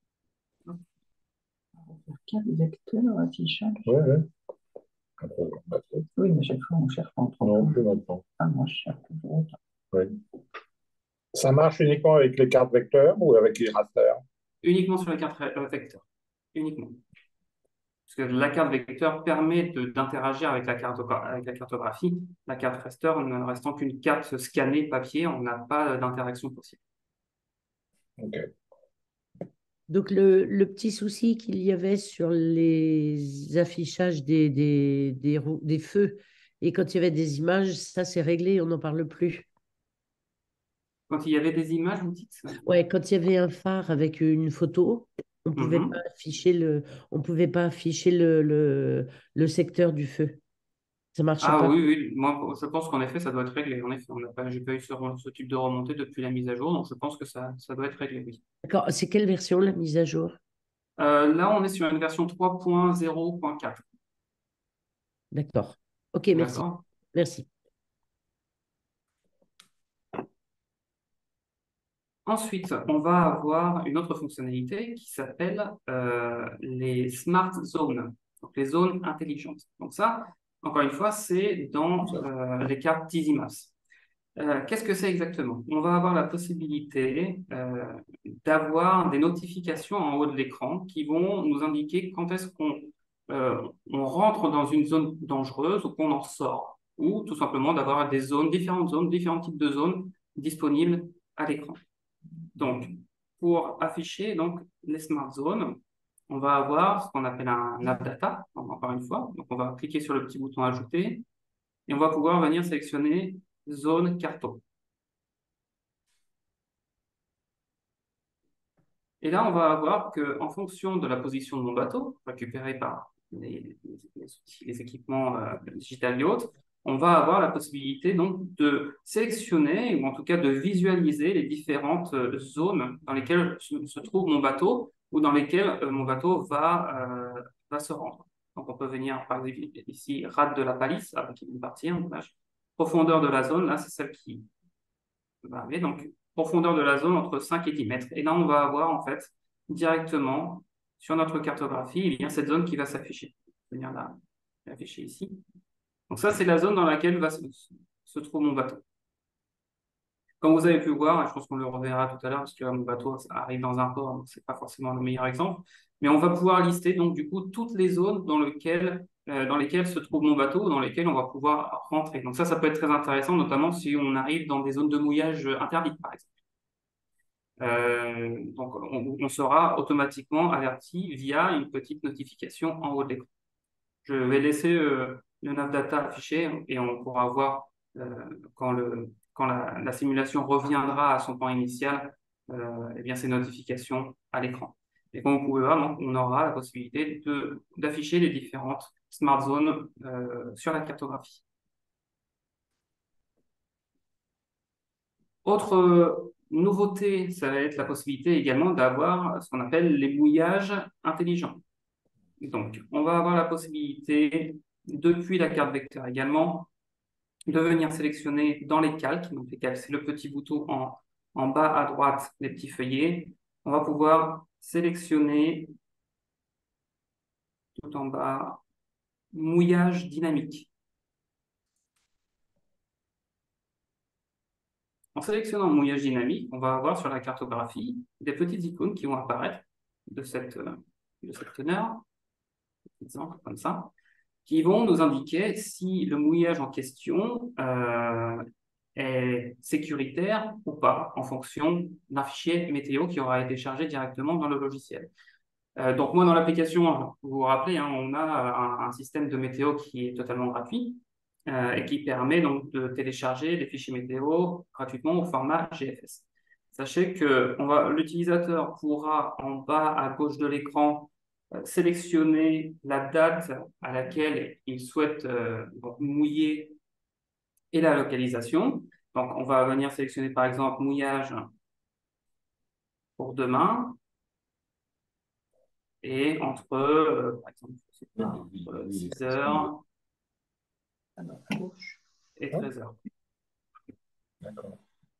Carte vecteur, affichage. Ouais, ouais. Après, on va faire. Oui, mais chaque fois, on cherche pas entre Non, plus maintenant. Ah, moi, je cherche toujours autant. Oui. Ça marche uniquement avec les cartes vecteurs ou avec les rasters? Uniquement sur la carte euh, vecteur. Uniquement. Parce que la carte vecteur permet d'interagir avec la, carte, avec la cartographie. La carte raster, ne restant qu'une carte scannée papier, on n'a pas d'interaction possible. Ok. Donc, le, le petit souci qu'il y avait sur les affichages des, des, des, rou- des feux et quand il y avait des images, ça c'est réglé, on n'en parle plus. Quand il y avait des images, vous dites ça. Ouais, quand il y avait un phare avec une photo, on pouvait Mhm. pas afficher le, on pouvait pas afficher le, le, le secteur du feu. Ça marchait Ah pas. oui, oui, moi je pense qu'en effet ça doit être réglé. En effet, on n'a pas, j'ai pas eu ce, ce type de remontée depuis la mise à jour, donc je pense que ça, ça doit être réglé, oui. D'accord. C'est quelle version la mise à jour? Euh, là, on est sur une version trois point zéro point quatre. D'accord. Ok, merci. D'accord. Merci. Ensuite, on va avoir une autre fonctionnalité qui s'appelle euh, les Smart Zones, donc les zones intelligentes. Donc ça, encore une fois, c'est dans euh, les cartes Easy Maps. Euh, qu'est-ce que c'est exactement? On va avoir la possibilité euh, d'avoir des notifications en haut de l'écran qui vont nous indiquer quand est-ce qu'on euh, on rentre dans une zone dangereuse ou qu'on en sort, ou tout simplement d'avoir des zones, différentes zones, différents types de zones disponibles à l'écran. Donc, pour afficher donc, les smart zones, on va avoir ce qu'on appelle un app data, encore une fois. Donc, on va cliquer sur le petit bouton ajouter et on va pouvoir venir sélectionner zone carton. Et là, on va avoir qu'en fonction de la position de mon bateau, récupéré par les, les, les équipements euh, digital yacht, on va avoir la possibilité donc de sélectionner, ou en tout cas de visualiser les différentes euh, zones dans lesquelles se, se trouve mon bateau, ou dans lesquelles euh, mon bateau va, euh, va se rendre. Donc on peut venir, par exemple, ici, rade de la palisse, avec une partie, hein, profondeur de la zone, là c'est celle qui va arriver, donc profondeur de la zone entre cinq et dix mètres. Et là, on va avoir en fait directement sur notre cartographie, il y a cette zone qui va s'afficher. Je vais venir la l'afficher ici. Donc ça, c'est la zone dans laquelle va se, se trouve mon bateau. Comme vous avez pu voir, je pense qu'on le reverra tout à l'heure, parce que mon bateau ça arrive dans un port, donc ce n'est pas forcément le meilleur exemple. Mais on va pouvoir lister donc du coup toutes les zones dans lesquelles, euh, dans lesquelles se trouve mon bateau, dans lesquelles on va pouvoir rentrer. Donc ça, ça peut être très intéressant, notamment si on arrive dans des zones de mouillage interdites, par exemple. Euh, donc on, on sera automatiquement averti via une petite notification en haut de l'écran. Je vais laisser euh, le nav data affiché et on pourra voir euh, quand, le, quand la, la simulation reviendra à son point initial, euh, eh bien, ces notifications à l'écran. Et comme vous pouvez voir, donc, on aura la possibilité de, d'afficher les différentes smart zones euh, sur la cartographie. Autre euh, nouveauté, ça va être la possibilité également d'avoir ce qu'on appelle les mouillages intelligents. Donc, on va avoir la possibilité, depuis la carte vecteur également, de venir sélectionner dans les calques. Donc, les calques, c'est le petit bouton en, en bas à droite, les petits feuillets. On va pouvoir sélectionner tout en bas, mouillage dynamique. En sélectionnant mouillage dynamique, on va avoir sur la cartographie des petites icônes qui vont apparaître de cette, de cette teneur, exemple comme ça, qui vont nous indiquer si le mouillage en question euh, est sécuritaire ou pas, en fonction d'un fichier météo qui aura été chargé directement dans le logiciel. Euh, donc moi, dans l'application, vous vous rappelez, hein, on a un, un système de météo qui est totalement gratuit euh, et qui permet donc de télécharger les fichiers météo gratuitement au format G F S. Sachez que l'utilisateur pourra, en bas à gauche de l'écran, euh, sélectionner la date à laquelle il souhaite euh, donc, mouiller et la localisation. Donc, on va venir sélectionner, par exemple, mouillage pour demain. Et entre, euh, par exemple, entre six heures et treize heures. D'accord.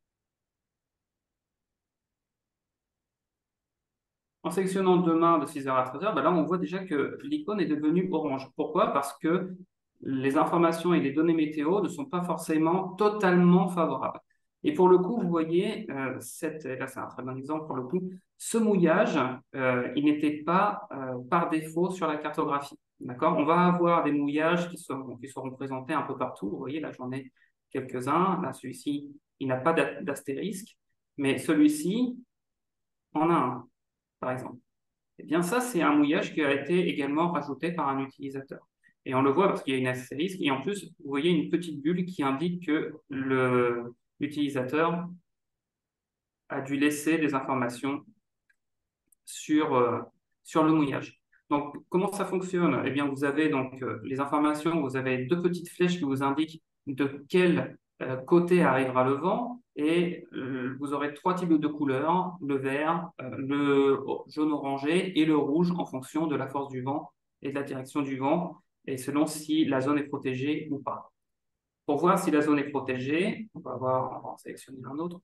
En sélectionnant demain de six heures à treize heures, ben là, on voit déjà que l'icône est devenue orange. Pourquoi? Parce que les informations et les données météo ne sont pas forcément totalement favorables. Et pour le coup, vous voyez, euh, cette, là c'est un très bon exemple pour le coup, ce mouillage, euh, il n'était pas euh, par défaut sur la cartographie. D'accord? On va avoir des mouillages qui seront, qui seront présentés un peu partout. Vous voyez, là j'en ai quelques-uns. Là, celui-ci, il n'a pas d'a- d'astérisque, mais celui-ci en a un, par exemple. Eh bien, ça, c'est un mouillage qui a été également rajouté par un utilisateur. Et on le voit parce qu'il y a une astérisque. Et en plus, vous voyez une petite bulle qui indique que le- l'utilisateur a dû laisser des informations sur, euh, sur le mouillage. Donc, comment ça fonctionne? Eh bien, vous avez donc euh, les informations, vous avez deux petites flèches qui vous indiquent de quel euh, côté arrivera le vent, et euh, vous aurez trois types de couleurs, le vert, euh, le jaune orangé et le rouge en fonction de la force du vent et de la direction du vent, et selon si la zone est protégée ou pas. Pour voir si la zone est protégée, on va, voir, on va en sélectionner un autre.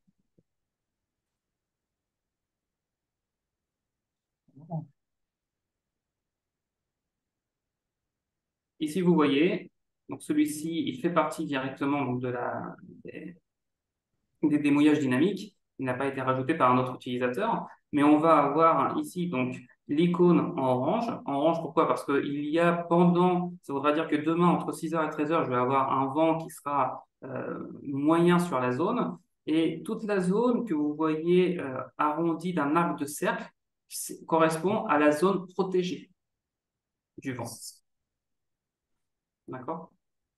Ici, vous voyez, donc celui-ci, il fait partie directement donc, de la, des, des, des mouillages dynamiques. Il n'a pas été rajouté par un autre utilisateur, mais on va avoir ici donc l'icône en orange. En orange, pourquoi? Parce qu'il y a pendant, ça voudra dire que demain, entre six heures et treize heures, je vais avoir un vent qui sera euh, moyen sur la zone. Et toute la zone que vous voyez euh, arrondie d'un arc de cercle correspond à la zone protégée du vent. D'accord?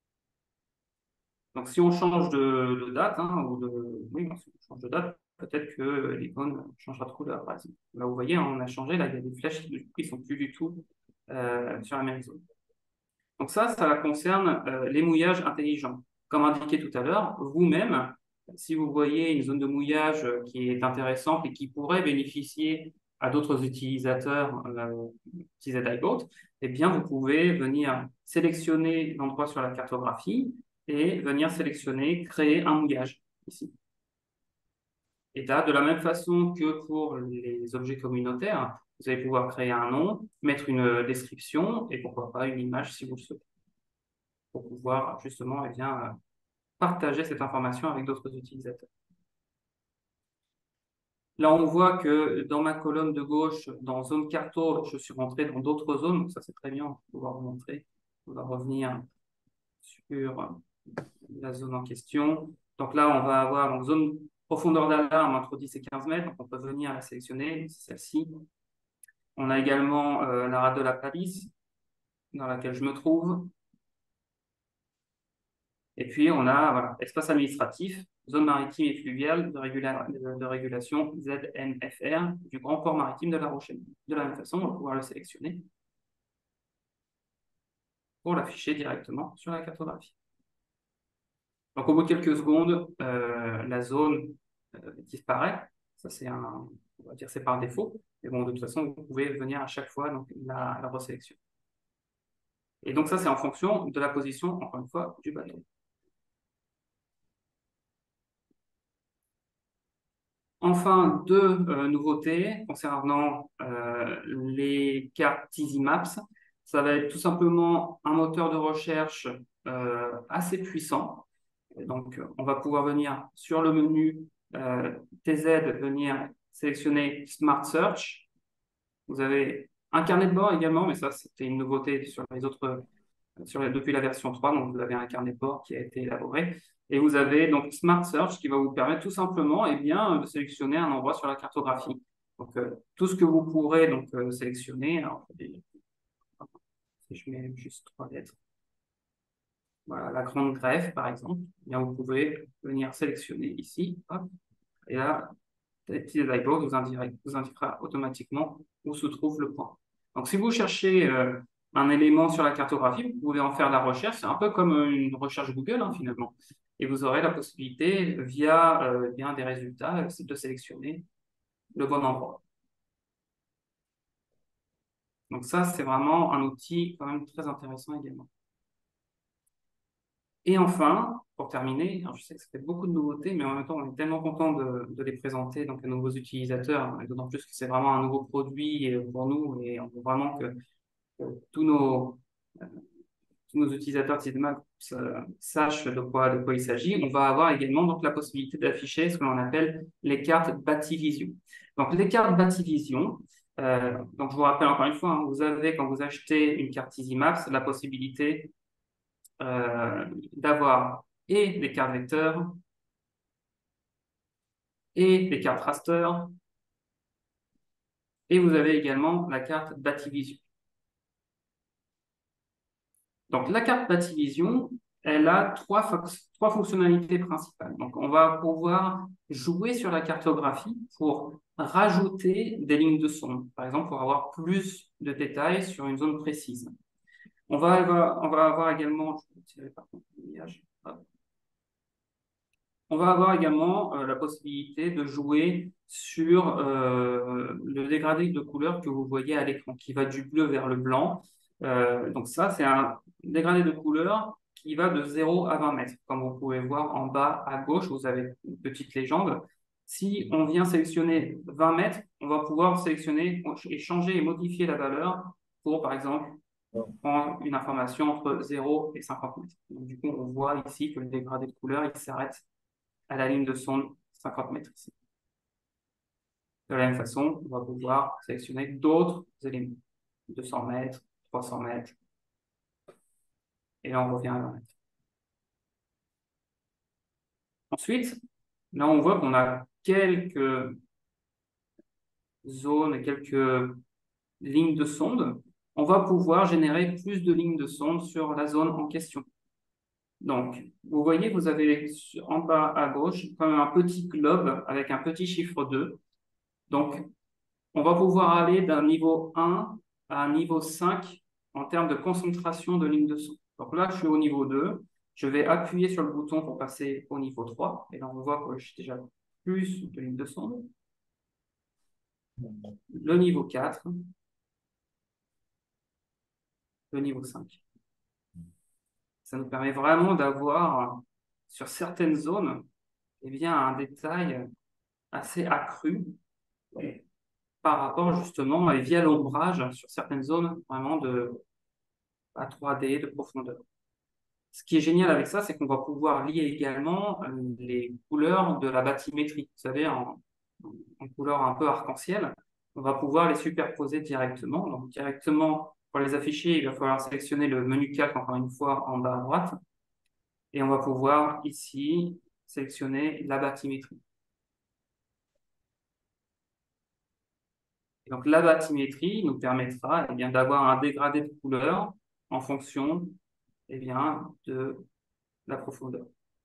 Donc, si on change de, de date, hein, ou de, oui, si on change de date, peut-être que l'icône changera de couleur, par exemple. Là, vous voyez, on a changé, là, il y a des flèches qui ne sont plus du tout euh, sur la même zone. Donc ça, ça concerne euh, les mouillages intelligents. Comme indiqué tout à l'heure, vous-même, si vous voyez une zone de mouillage qui est intéressante et qui pourrait bénéficier à d'autres utilisateurs euh, T Z iBoat, eh bien, vous pouvez venir sélectionner l'endroit sur la cartographie et venir sélectionner, créer un mouillage ici. Et là, de la même façon que pour les objets communautaires, vous allez pouvoir créer un nom, mettre une description et pourquoi pas une image si vous le souhaitez, pour pouvoir justement eh bien, partager cette information avec d'autres utilisateurs. Là, on voit que dans ma colonne de gauche, dans zone carto, je suis rentré dans d'autres zones, donc ça c'est très bien, on va pouvoir vous montrer. On va revenir sur la zone en question. Donc là, on va avoir donc, zone profondeur d'alarme entre dix et quinze mètres, donc on peut venir la sélectionner, c'est celle-ci. On a également euh, la rade de la palisse, dans laquelle je me trouve. Et puis, on a voilà, espace administratif, zone maritime et fluviale de, régula de, de régulation Z M F R du Grand Port Maritime de La Rochelle. De la même façon, on va pouvoir le sélectionner pour l'afficher directement sur la cartographie. Donc, au bout de quelques secondes, euh, la zone euh, disparaît. Ça, c'est un, on va dire, c'est par défaut. Mais bon, de toute façon, vous pouvez venir à chaque fois donc, la, la resélectionner. Et donc, ça, c'est en fonction de la position, encore une fois, du bateau. Enfin, deux euh, nouveautés concernant euh, les cartes Easy Maps. Ça va être tout simplement un moteur de recherche euh, assez puissant. Et donc, on va pouvoir venir sur le menu euh, T Z, venir sélectionner Smart Search. Vous avez un carnet de bord également, mais ça, c'était une nouveauté sur les autres, sur les, depuis la version trois. Donc, vous avez un carnet de bord qui a été élaboré. Et vous avez donc Smart Search qui va vous permettre tout simplement eh bien, de sélectionner un endroit sur la cartographie. Donc, euh, tout ce que vous pourrez donc, euh, sélectionner, alors, si je mets juste trois lettres, voilà, la grande greffe par exemple, eh bien, vous pouvez venir sélectionner ici, hop, et là, le petit dashboard vous indiquera, vous indiquera automatiquement où se trouve le point. Donc, si vous cherchez euh, un élément sur la cartographie, vous pouvez en faire la recherche. C'est un peu comme une recherche Google, hein, finalement. Et vous aurez la possibilité, via euh, bien des résultats, de sélectionner le bon endroit. Donc ça, c'est vraiment un outil quand même très intéressant également. Et enfin, pour terminer, alors je sais que ça fait beaucoup de nouveautés, mais en même temps, on est tellement content de, de les présenter donc, à nouveaux utilisateurs, et d'autant plus que c'est vraiment un nouveau produit pour nous, et on veut vraiment que, que tous nos, tous nos utilisateurs de Citymap euh, sachent de quoi, de quoi il s'agit, on va avoir également donc, la possibilité d'afficher ce que l'on appelle les cartes Bativision. Donc, les cartes Bativision, euh, donc je vous rappelle encore une fois, hein, vous avez, quand vous achetez une carte EasyMaps, la possibilité euh, d'avoir et des cartes vecteurs et des cartes raster, et vous avez également la carte Bativision. Donc, la carte Bativision, elle a trois, trois fonctionnalités principales. Donc, on va pouvoir jouer sur la cartographie pour rajouter des lignes de son, par exemple, pour avoir plus de détails sur une zone précise. On va avoir, on va avoir également, je vais tirer par contre l'image. On va avoir également euh, la possibilité de jouer sur euh, le dégradé de couleur que vous voyez à l'écran, qui va du bleu vers le blanc. Euh, donc ça, c'est un dégradé de couleur qui va de zéro à vingt mètres. Comme vous pouvez voir en bas à gauche, vous avez une petite légende. Si on vient sélectionner vingt mètres, on va pouvoir sélectionner et changer et modifier la valeur pour, par exemple, prendre une information entre zéro et cinquante mètres. Donc, du coup, on voit ici que le dégradé de couleur, il s'arrête à la ligne de sonde cinquante mètres ici. De la même façon, on va pouvoir sélectionner d'autres éléments, deux cents mètres, trois cents mètres, et là on revient à vingt mètres. Ensuite, là on voit qu'on a quelques zones et quelques lignes de sonde. On va pouvoir générer plus de lignes de sonde sur la zone en question. Donc, vous voyez, vous avez en bas à gauche comme un petit globe avec un petit chiffre deux. Donc, on va pouvoir aller d'un niveau un à un niveau cinq en termes de concentration de lignes de son. Donc là, je suis au niveau deux. Je vais appuyer sur le bouton pour passer au niveau trois. Et là, on voit que j'ai déjà plus de lignes de sonde. Le niveau quatre. Le niveau cinq. Ça nous permet vraiment d'avoir, sur certaines zones, eh bien, un détail assez accru par rapport justement et via l'ombrage sur certaines zones vraiment de à trois D, de profondeur. Ce qui est génial avec ça, c'est qu'on va pouvoir lier également les couleurs de la bathymétrie. Vous savez, en, en couleur un peu arc-en-ciel, on va pouvoir les superposer directement. Donc, directement, pour les afficher, il va falloir sélectionner le menu calque, encore une fois, en bas à droite. Et on va pouvoir ici sélectionner la bathymétrie. Et donc, la bathymétrie nous permettra eh bien, d'avoir un dégradé de couleur en fonction eh bien, de la profondeur.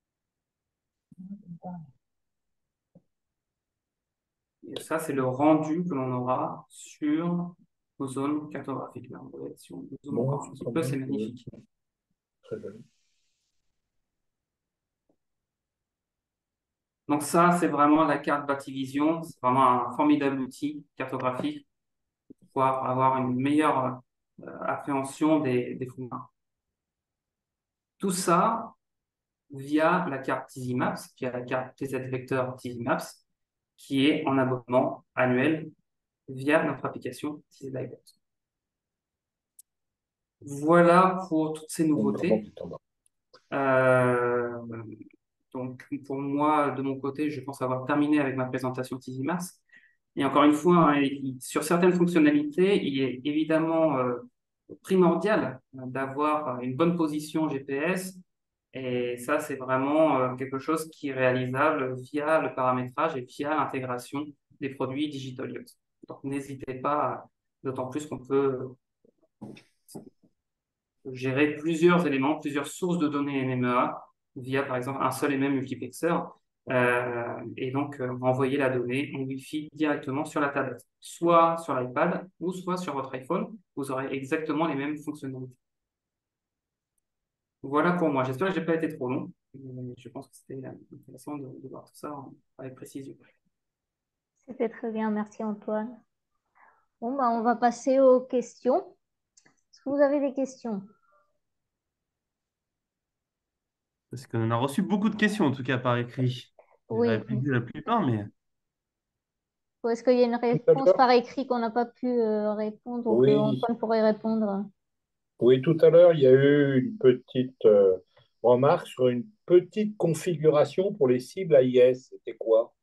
Et ça, c'est le rendu que l'on aura sur nos zones cartographiques. Là, on va être sur une zone Bon, encore un c'est petit très peu, bien, c'est c'est magnifique. très joli. Donc ça, c'est vraiment la carte Bativision. C'est vraiment un formidable outil cartographique pour pouvoir avoir une meilleure euh, appréhension des, des fonds marins. Tout ça via la carte EasyMaps, qui est la carte T Z Vector EasyMaps, qui est en abonnement annuel via notre application T Z iBot. Voilà pour toutes ces nouveautés. Euh, donc, pour moi, de mon côté, je pense avoir terminé avec ma présentation EasyMaps. Et encore une fois, hein, sur certaines fonctionnalités, il est évidemment euh, primordial d'avoir une bonne position G P S. Et ça, c'est vraiment euh, quelque chose qui est réalisable via le paramétrage et via l'intégration des produits Digital Yacht. Donc, n'hésitez pas, d'autant plus qu'on peut gérer plusieurs éléments, plusieurs sources de données N M E A via, par exemple, un seul et même multiplexeur. Euh, et donc, euh, envoyer la donnée en Wi-Fi directement sur la tablette, soit sur l'iPad ou soit sur votre iPhone. Vous aurez exactement les mêmes fonctionnalités. Voilà pour moi. J'espère que je n'ai pas été trop long. Mais je pense que c'était intéressant de, de voir tout ça avec précision. C'était très bien, merci Antoine. Bon, bah, on va passer aux questions. Est-ce que vous avez des questions? Parce qu'on a reçu beaucoup de questions, en tout cas par écrit. J'ai Oui. répondu à la plupart, mais Ou est-ce qu'il y a une réponse par écrit qu'on n'a pas pu euh, répondre ou que Oui. Antoine pourrait répondre? Oui, tout à l'heure, il y a eu une petite euh, remarque sur une petite configuration pour les cibles A I S. C'était quoi?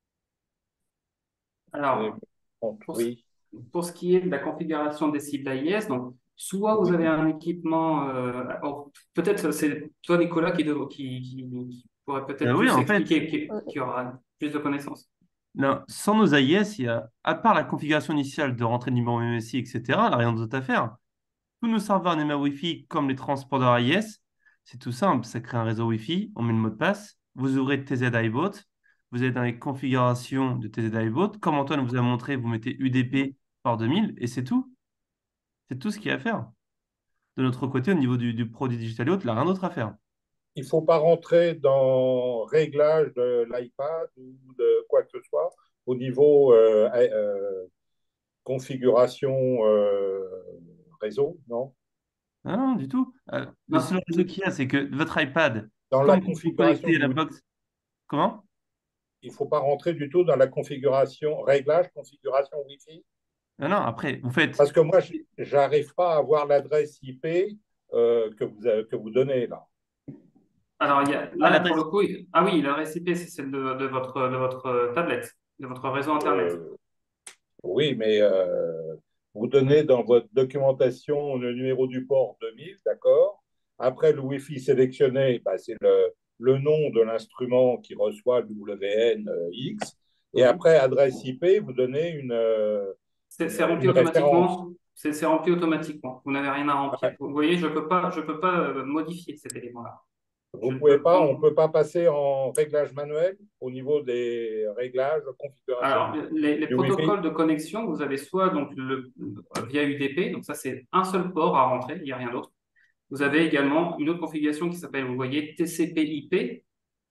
Vous avez Alors, pu comprendre. pour ce, Oui, pour ce qui est de la configuration des cibles A I S, donc, soit vous avez oui. un équipement, euh, alors, peut-être c'est toi, Nicolas, qui, dev- qui, qui- qui pourrait peut-être Euh, oui, plus en fait, expliquer, qui, Euh, qui aura plus de connaissances. non, sans nos A I S, il y a, à part la configuration initiale de rentrée de numéro M M S I, et cetera, il n'y a rien d'autre à faire. Tous nos serveurs N M A Wi-Fi, comme les transpondeurs A I S, c'est tout simple. Ça crée un réseau Wi-Fi, on met le mot de passe, vous ouvrez T Z iBot, vous êtes dans les configurations de T Z iBot. Comme Antoine vous a montré, vous mettez U D P par deux mille et c'est tout. C'est tout ce qu'il y a à faire. De notre côté, au niveau du, du produit digital et autres, il n'y a rien d'autre à faire. Il ne faut pas rentrer dans réglage de l'iPad ou de quoi que ce soit au niveau euh, euh, configuration euh, réseau, non? Ah non, du tout. Euh, le Non, seul réseau qu'il y a, c'est que votre iPad, Dans quand la vous vous configuration connectez à la du box, comment? il ne faut pas rentrer du tout dans la configuration, réglage, configuration Wi-Fi. Ah non, après, vous faites. Parce que moi, je n'arrive pas à avoir l'adresse I P euh, que, vous, avez- que vous donnez là. alors, il y a, Ah, là, pour le l'adresse. coup, il- ah oui, le récipient, c'est celle de, de votre, de votre euh, tablette, de votre réseau Internet. Euh, oui, mais euh, vous donnez dans votre documentation le numéro du port deux mille, d'accord? Après, le Wi-Fi sélectionné, bah, c'est le, le nom de l'instrument qui reçoit le W N euh, X. Et Mhm. après, adresse I P, vous donnez une, euh, C'est une, c'est rempli une référence. automatiquement. C'est c'est rempli automatiquement. Vous n'avez rien à remplir. Ouais. Vous voyez, je peux pas, je peux pas euh, modifier cet élément-là. Vous Je ne pouvez peux pas, on ne prendre. peut pas passer en réglage manuel au niveau des réglages, configuration Alors, du, les, les du Wi-Fi. protocoles de connexion, vous avez soit donc le, via U D P, donc ça c'est un seul port à rentrer, il n'y a rien d'autre. Vous avez également une autre configuration qui s'appelle, vous voyez, T C P I P.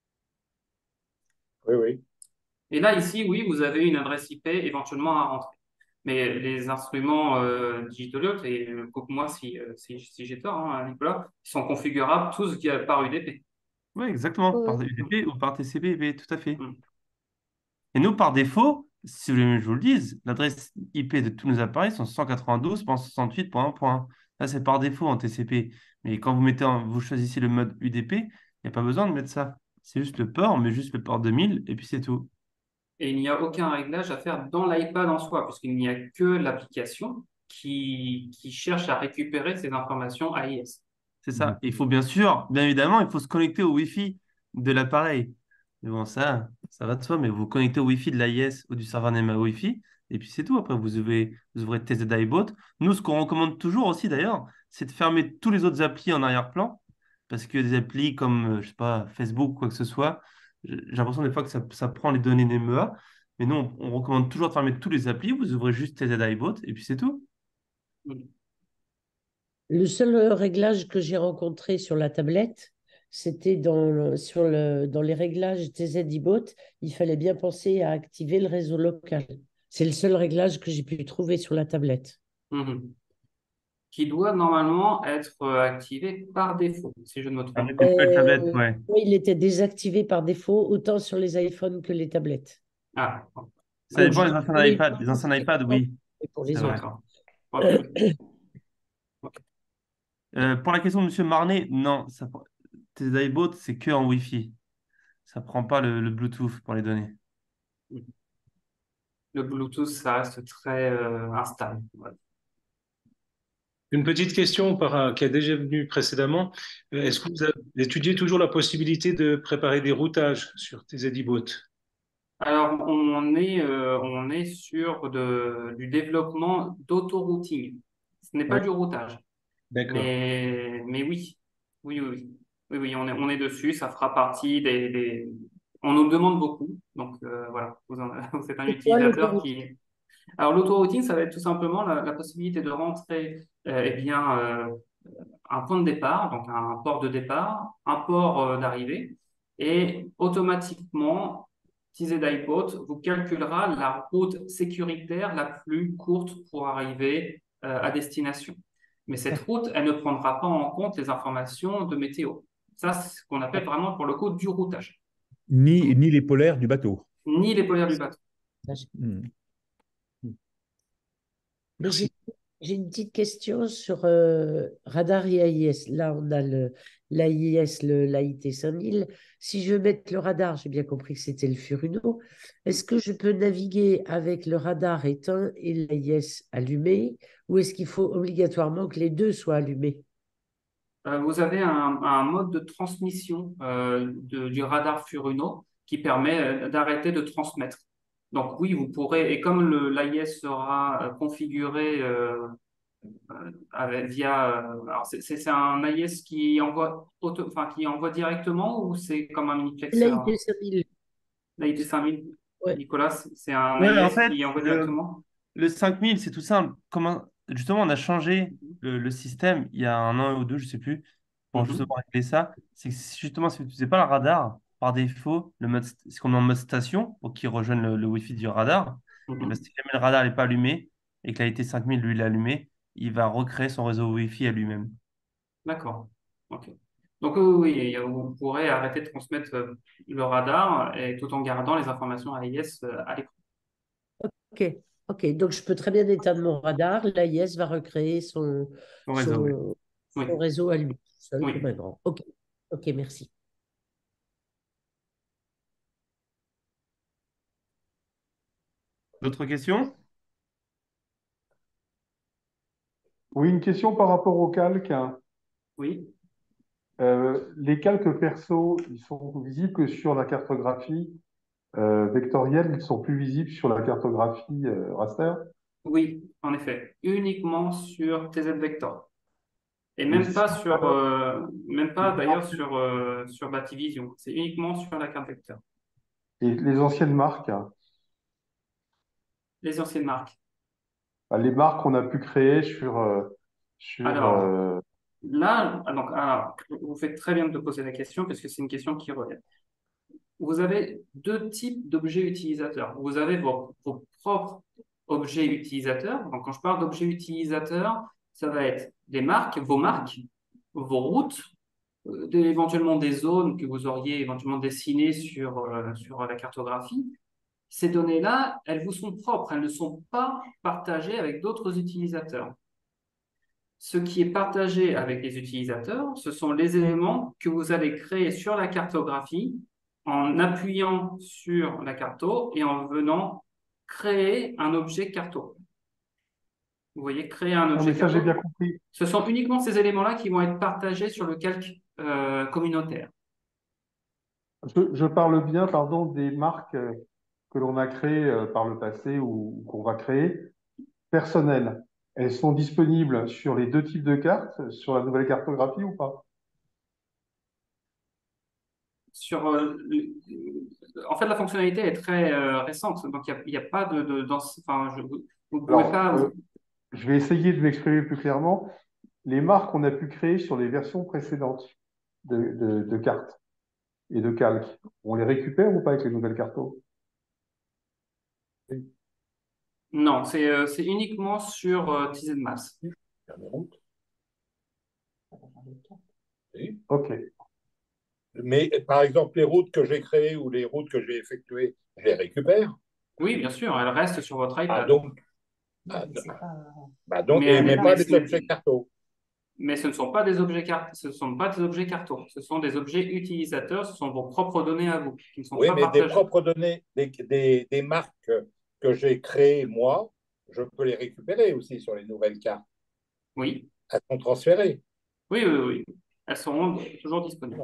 Oui, oui. Et là, ici, oui, vous avez une adresse I P éventuellement à rentrer. Mais les instruments euh, digitaux, et euh, coupe-moi si, euh, si, si j'ai tort, hein, Nicolas, ils sont configurables tous via, par U D P. Oui, exactement. oui, Par oui. U D P ou par T C P I P, tout à fait. Mm. Et nous, par défaut, si vous voulez que je vous le dise, l'adresse I P de tous nos appareils sont cent quatre-vingt-douze point soixante-huit point un point un. Ça, c'est par défaut en T C P. Mais quand vous mettez en- vous choisissez le mode U D P, il n'y a pas besoin de mettre ça. C'est juste le port, mais juste le port deux mille, et puis c'est tout. Et il n'y a aucun réglage à faire dans l'iPad en soi, puisqu'il n'y a que l'application qui, qui cherche à récupérer ces informations A I S. C'est ça. Il faut bien sûr, bien évidemment, il faut se connecter au Wi-Fi de l'appareil. Mais bon, ça, ça va de soi, mais vous vous connectez au Wi-Fi de l'A I S ou du serveur N M A Wi-Fi, et puis c'est tout. Après, vous ouvrez, vous ouvrez T Z iBot. Nous, ce qu'on recommande toujours aussi, d'ailleurs, c'est de fermer tous les autres applis en arrière-plan, parce que des applis comme, euh, je sais pas, Facebook ou quoi que ce soit, j'ai j'ai l'impression des fois que ça, ça prend les données N M E A, mais nous, on, on recommande toujours de fermer tous les applis, vous ouvrez juste T Z iBot, et puis c'est tout. Le seul euh, réglage que j'ai rencontré sur la tablette, c'était dans, le- sur le, dans les réglages T Z iBot, il fallait bien penser à activer le réseau local. C'est le seul réglage que j'ai pu trouver sur la tablette. Mhm. Qui doit normalement être euh, activé par défaut, si je ne me Ah, trompe mais pas. c'est pas le tablette, Euh, ouais. oui, il était désactivé par défaut, autant sur les iPhones que les tablettes. Ah, bon. Ça Donc, dépend je des l'ai anciens trouvé iPads. Les anciens iPads, oui, et pour c'est les vrai. autres. D'accord. Ok, ok. Ok. Euh, pour la question de Monsieur Marnet, non, ça, T Z iBot, c'est que en Wi-Fi. Ça prend pas le, le Bluetooth pour les données. Le Bluetooth, ça reste très euh, instable. Ouais. Une petite question par, qui a déjà venu précédemment. Euh, Est-ce que vous avez étudié toujours la possibilité de préparer des routages sur T Z iBot? Alors, on est, euh, on est sur de, du développement d'autorouting. Ce n'est pas Ouais, du routage, d'accord. mais, mais oui. Oui, oui, oui. Oui, oui, on est, on est dessus. Ça fera partie des, des... On nous demande beaucoup. Donc, euh, voilà, vous, en- vous êtes un C'est quoi utilisateur l'autoroute? qui... Alors, l'autorouting, ça va être tout simplement la, la possibilité de rentrer euh, eh bien, euh, un point de départ, donc un port de départ, un port euh, d'arrivée, et automatiquement, T Z iBot vous calculera la route sécuritaire la plus courte pour arriver euh, à destination. Mais cette route, elle ne prendra pas en compte les informations de météo. Ça, c'est ce qu'on appelle vraiment pour le coup du routage, Ni, ni les polaires du bateau. ni les polaires du bateau. Hmm. Mais j'ai Merci. J'ai une petite question sur euh, radar et A I S. Là, on a le, l'A I S, le, l'A I T cinq mille. Si je veux mettre le radar, j'ai bien compris que c'était le Furuno. Est-ce que je peux naviguer avec le radar éteint et l'A I S allumé, ou est-ce qu'il faut obligatoirement que les deux soient allumés? Euh, vous avez un, un mode de transmission euh, de- du radar Furuno qui permet euh, d'arrêter de transmettre. Donc oui, vous pourrez, et comme le, l'A I S sera euh, configuré euh, euh, avec, via, euh, alors c'est c'est- c'est un A I S qui envoie, auto, enfin, qui envoie directement ou c'est comme un L'A I T miniplexeur? cinq mille. L'A I T cinq mille, Ouais. Nicolas, c'est un Ouais, en A I S fait, qui envoie le, directement? le cinq mille, c'est tout simple. Comment, justement, on a changé le, le système il y a un an ou deux, je sais plus, pour Mhm, justement régler ça. C'est que si- justement, si vous n'utilisez pas le radar, par défaut, le mode, c'est qu'on met en mode station pour qu'il rejoigne le, le Wi-Fi du radar. Et ben, mhm. si jamais le radar n'est pas allumé et que l'A T cinq mille, lui, l'a allumé, il va recréer son réseau Wi-Fi à lui-même. D'accord. Ok. Donc oui, oui, oui, vous pourrez arrêter de transmettre euh, le radar et tout en gardant les informations A I S euh, à l'écran. Ok, ok. Donc, je peux très bien éteindre mon radar. L'A I S va recréer son, Son réseau, oui. son, Oui, son réseau à lui, tout seul comme oui. un grand. Ok, ok, merci. D'autres questions? Oui, une question par rapport au calque, hein. Oui. Euh, les calques perso, ils sont visibles que sur la cartographie euh, vectorielle, ils sont plus visibles sur la cartographie euh, raster. Oui, en effet, uniquement sur T Z Vector. Et Et même si, pas sur, alors, euh, même pas les d'ailleurs anciennes, sur, euh, sur Bativision. C'est uniquement sur la carte vecteur. et les anciennes marques, hein, Les anciennes marques. bah, les marques qu'on a pu créer sur, euh, sur Alors, euh, là, ah, donc, alors, vous faites très bien de poser la question parce que c'est une question qui revient. Vous avez deux types d'objets utilisateurs. Vous avez vos, vos propres objets utilisateurs. Donc, quand je parle d'objets utilisateurs, ça va être des marques, vos marques, vos routes, euh, des- éventuellement des zones que vous auriez éventuellement dessinées sur, euh, sur la cartographie. Ces données-là, elles vous sont propres, elles ne sont pas partagées avec d'autres utilisateurs. Ce qui est partagé avec les utilisateurs, ce sont les éléments que vous allez créer sur la cartographie en appuyant sur la carto et en venant créer un objet carto. Vous voyez, créer un non, mais objet ça j'ai bien carto. compris. Ce sont uniquement ces éléments-là qui vont être partagés sur le calque euh, communautaire. Je, je parle bien, pardon, des marques euh, que l'on a créées euh, par le passé ou, ou qu'on va créer, personnelles. Elles sont disponibles sur les deux types de cartes, sur la nouvelle cartographie ou pas? Sur, euh, le- en fait, la fonctionnalité est très euh, récente, donc il n'y a, il y a pas de, de dans, enfin, je, vous ne pouvez Alors, pas. euh, je vais essayer de m'exprimer plus clairement. Les marques qu'on a pu créer sur les versions précédentes de, de, de cartes et de calques, on les récupère ou pas avec les nouvelles cartos? Oui. Non, c'est euh, c'est uniquement sur euh, T Z Maps. Faire des routes. Oui. Ok. Mais par exemple, les routes que j'ai créées ou les routes que j'ai effectuées, je les récupère. Oui, bien sûr, elle reste sur votre Ah, iPad. donc, Non, ah, mais c'est pas. bah donc, Mais, et, elle mais est- pas mais, ce des n'est- objets cartos. mais ce ne sont pas des objets cartes, ce ne sont pas des objets cartons. Ce sont des objets utilisateurs, ce sont vos propres données à vous, qui ne sont Oui, pas mais des partagées. propres données, des, des, des marques que j'ai créées moi, je peux les récupérer aussi sur les nouvelles cartes. Oui, Elles sont transférées. oui, oui, oui. Elles seront toujours disponibles.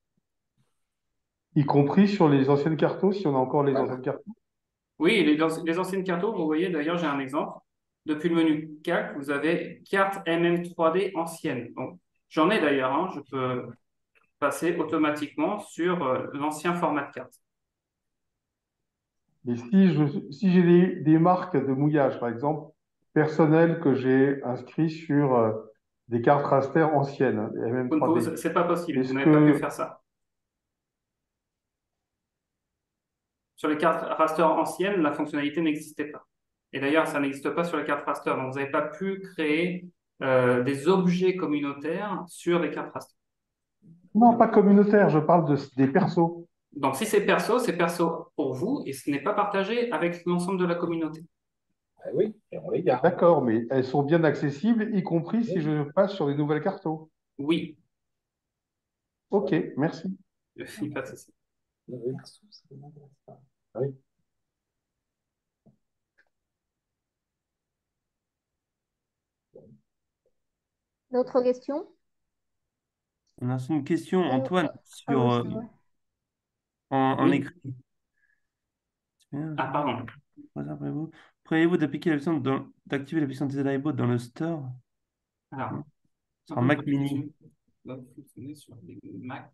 Y compris sur les anciennes cartos, si on a encore les Voilà. anciennes cartos. Oui, les, les anciennes cartes, vous voyez, d'ailleurs, j'ai un exemple. Depuis le menu calque, vous avez carte M M trois D ancienne. Donc, j'en ai d'ailleurs, hein, je peux passer automatiquement sur euh, l'ancien format de carte. Et si je, si j'ai des, des marques de mouillage, par exemple, personnelles que j'ai inscrites sur euh, des cartes raster anciennes, Vous ne pouvez- M M trois D, C'est pas possible, vous est-ce n'avez pas pu que faire ça. Sur les cartes raster anciennes, la fonctionnalité n'existait pas. Et d'ailleurs, ça n'existe pas sur les cartes raster. Donc, vous n'avez pas pu créer euh, des objets communautaires sur les cartes raster. non, pas communautaire, je parle de, des persos. Donc, si c'est perso, c'est perso pour vous et ce n'est pas partagé avec l'ensemble de la communauté. Ah oui, Et on les garde. D'accord, mais elles sont bien accessibles, y compris si Oui. je passe sur les nouvelles cartos. Oui, Ok, merci. pas de souci. Oui. Oui. D'autres questions? On a une question, Ou- Antoine, Ah sur, oui, euh, c'est vrai. en, en Oui. écrit. C'est bien, Ah, pardon. Prévoyez-vous prévoyez-vous d'appliquer la puissance dans- d'activer la puissance des iBot dans le store? Alors, Non. Sur un Open Mac mini. Application doit fonctionner sur les Mac.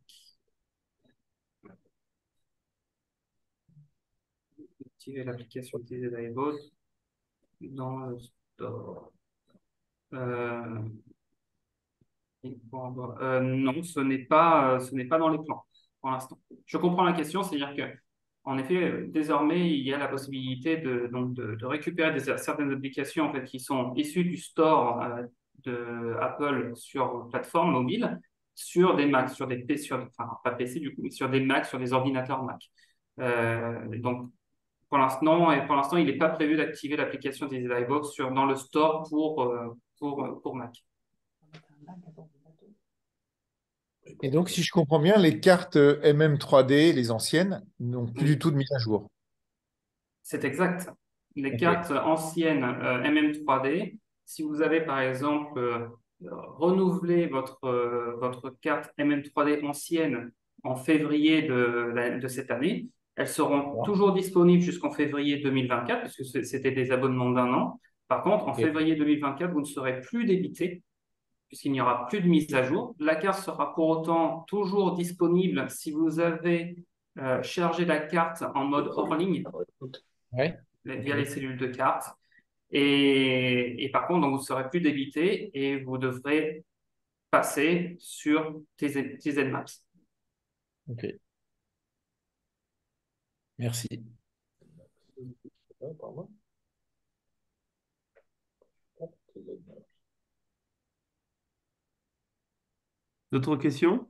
Activer l'application T Z iBot dans le store. Euh, et pour avoir- euh, non, ce n'est pas, euh, ce n'est pas dans les plans pour l'instant. Je comprends la question, c'est-à-dire que, en effet, euh, désormais, il y a la possibilité de, donc de, de récupérer des, certaines applications en fait, qui sont issues du store euh, de Apple sur plateforme mobile, sur des Mac, sur des P C, sur, enfin pas P C du coup, mais sur des Mac, sur des ordinateurs Mac. Euh, donc, pour l'instant, et pour l'instant, il n'est pas prévu d'activer l'application des iBox sur dans le store pour, euh, pour, pour Mac. Et donc, si je comprends bien, les cartes M M trois D, les anciennes, n'ont plus Oui. du tout de mise à jour. C'est exact. Les Ok. cartes anciennes euh, M M trois D, si vous avez par exemple euh, renouvelé votre, euh, votre carte M M trois D ancienne en février de, la- de cette année, elles seront D'accord. toujours disponibles jusqu'en février deux mille vingt-quatre, parce que c'est- c'était des abonnements d'un an. Par contre, en Ok. février deux mille vingt-quatre, vous ne serez plus débité, puisqu'il n'y aura plus de mise à jour. La carte sera pour autant toujours disponible si vous avez euh, chargé la carte en mode hors ligne Ouais. via Ok. les cellules de carte. Et, et par contre, donc, vous ne serez plus débité et vous devrez passer sur T Z, T Z Maps. Ok. Merci. Ah, pardon. D'autres questions?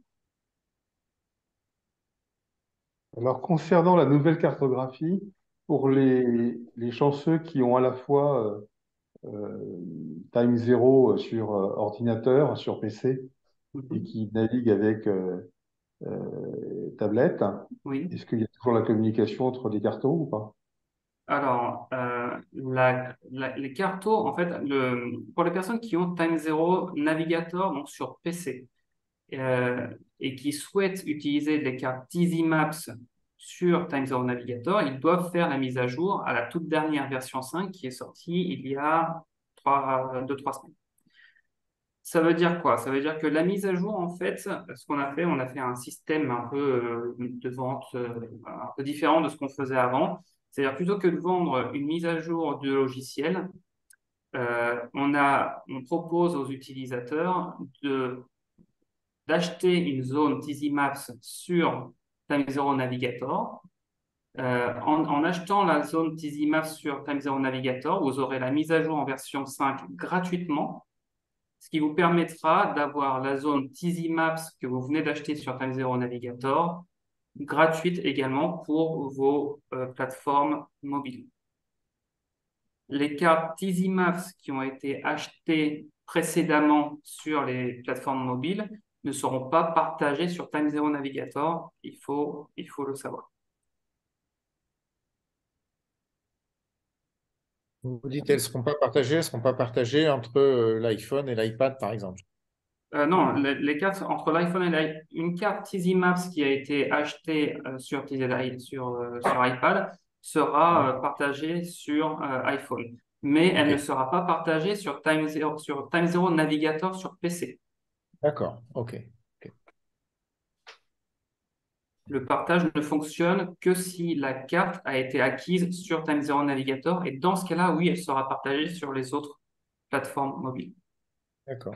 Alors, concernant la nouvelle cartographie, pour les, les chanceux qui ont à la fois euh, euh, Time Zero sur euh, ordinateur, sur P C, et Mhm. qui naviguent avec euh, euh, tablette, Oui. est-ce qu'il y a toujours la communication entre les cartos ou pas? Alors, euh, la- la- les cartos, en fait, le, pour les personnes qui ont Time Zero Navigator, donc sur P C, euh, et qui souhaitent utiliser les cartes Easy Maps sur Time Zero Navigator, ils doivent faire la mise à jour à la toute dernière version cinq qui est sortie il y a trois, deux, trois semaines. Ça veut dire quoi? Ça veut dire que la mise à jour, en fait, ce qu'on a fait, on a fait un système un peu euh, de vente euh, un peu différent de ce qu'on faisait avant. C'est-à-dire plutôt que de vendre une mise à jour du logiciel, euh, on a, on propose aux utilisateurs de d'acheter une zone Easy Maps sur Time Zero Navigator. Euh, en, en achetant la zone Easy Maps sur Time Zero Navigator, vous aurez la mise à jour en version cinq gratuitement, ce qui vous permettra d'avoir la zone Easy Maps que vous venez d'acheter sur Time Zero Navigator gratuite également pour vos euh, plateformes mobiles. Les cartes Easy Maps qui ont été achetées précédemment sur les plateformes mobiles ne seront pas partagées sur Time Zero Navigator. Il faut, il faut le savoir. Vous dites elles ne seront pas partagées, elles ne seront pas partagées entre euh, l'iPhone et l'iPad, par exemple. Euh, non, les, les cartes entre l'iPhone et l'iPad, une carte Easy Maps qui a été achetée euh, sur, T Z, sur, euh, sur iPad sera euh, partagée sur euh, iPhone, mais elle ne Ok. sera pas partagée sur Time Zero, sur Time Zero Navigator sur P C. D'accord. Ok. Ok. Le partage ne fonctionne que si la carte a été acquise sur Time Zero Navigator, et dans ce cas-là, oui, elle sera partagée sur les autres plateformes mobiles. D'accord.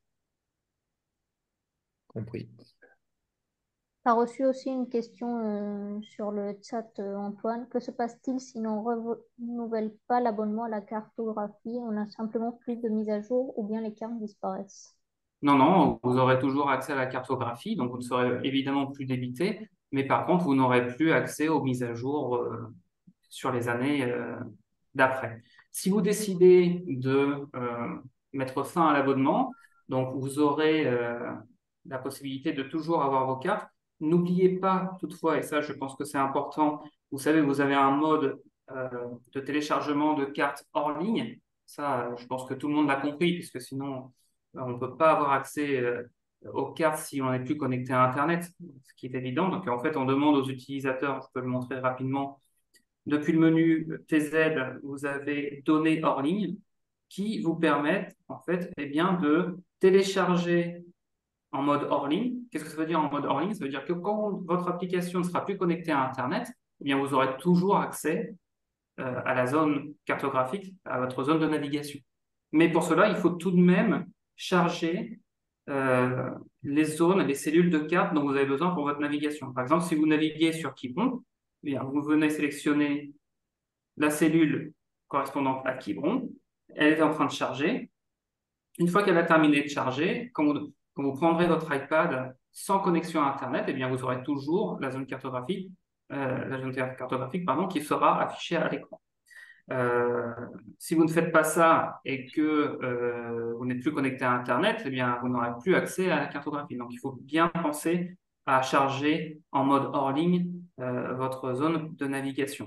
Compris. Tu as reçu aussi une question euh, sur le chat, euh, Antoine. Que se passe-t-il si l'on ne renouvelle pas l'abonnement à la cartographie? On n'a simplement plus de mise à jour ou bien les cartes disparaissent? Non, non, vous aurez toujours accès à la cartographie, donc vous ne serez évidemment plus débité, mais par contre, vous n'aurez plus accès aux mises à jour euh, sur les années euh, d'après. Si vous décidez de euh, mettre fin à l'abonnement, donc vous aurez euh, la possibilité de toujours avoir vos cartes. N'oubliez pas toutefois, et ça je pense que c'est important, vous savez, vous avez un mode euh, de téléchargement de cartes hors ligne. Ça, je pense que tout le monde l'a compris, puisque sinon, euh, on ne peut pas avoir accès euh, aux cartes si on n'est plus connecté à Internet, ce qui est évident. Donc en fait, on demande aux utilisateurs, je peux le montrer rapidement, depuis le menu T Z, vous avez données hors ligne qui vous permettent en fait eh bien, de télécharger en mode hors ligne. Qu'est-ce que ça veut dire en mode hors ligne? Ça veut dire que quand votre application ne sera plus connectée à Internet, eh bien, vous aurez toujours accès euh, à la zone cartographique, à votre zone de navigation. Mais pour cela, il faut tout de même charger euh, les zones, les cellules de carte dont vous avez besoin pour votre navigation. Par exemple, si vous naviguez sur Quiberon, eh bien, vous venez sélectionner la cellule correspondante à Quiberon. Elle est en train de charger. Une fois qu'elle a terminé de charger, quand vous, quand vous prendrez votre iPad sans connexion à Internet, eh bien, vous aurez toujours la zone cartographique, euh, la zone cartographique pardon, qui sera affichée à l'écran. Euh, si vous ne faites pas ça et que euh, vous n'êtes plus connecté à Internet, eh bien, vous n'aurez plus accès à la cartographie. Donc, il faut bien penser à charger en mode hors ligne euh, votre zone de navigation.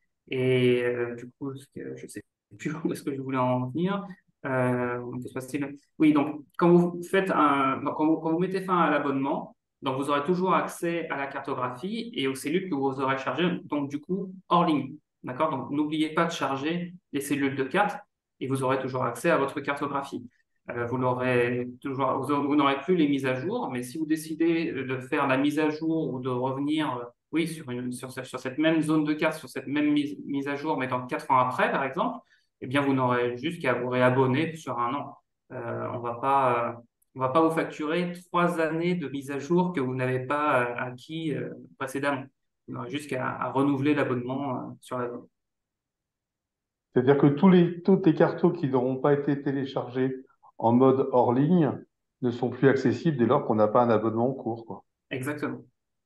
Et euh, du coup, je ne sais plus où est-ce que je voulais en venir. Euh, que se passe-t-il? Oui, donc quand vous faites un, donc, quand vous, quand vous mettez fin à l'abonnement, donc vous aurez toujours accès à la cartographie et aux cellules que vous aurez chargées, donc du coup hors ligne. D'accord? Donc n'oubliez pas de charger les cellules de carte et vous aurez toujours accès à votre cartographie. Euh, vous n'aurez toujours, vous, aurez- vous n'aurez plus les mises à jour, mais si vous décidez de faire la mise à jour ou de revenir, euh, oui, sur une, sur, ce- sur cette même zone de carte, sur cette même mise, mise à jour, mais dans quatre ans après, par exemple, eh bien, vous n'aurez juste qu'à vous réabonner sur un an. Euh, on va pas, euh, on va pas vous facturer trois années de mise à jour que vous n'avez pas euh, acquis euh, précédemment. Vous n'aurez juste qu'à à renouveler l'abonnement euh, sur la zone. C'est-à-dire que tous les, toutes les cartos qui n'auront pas été téléchargés en mode hors ligne ne sont plus accessibles dès lors qu'on n'a pas un abonnement en cours, quoi, Exactement,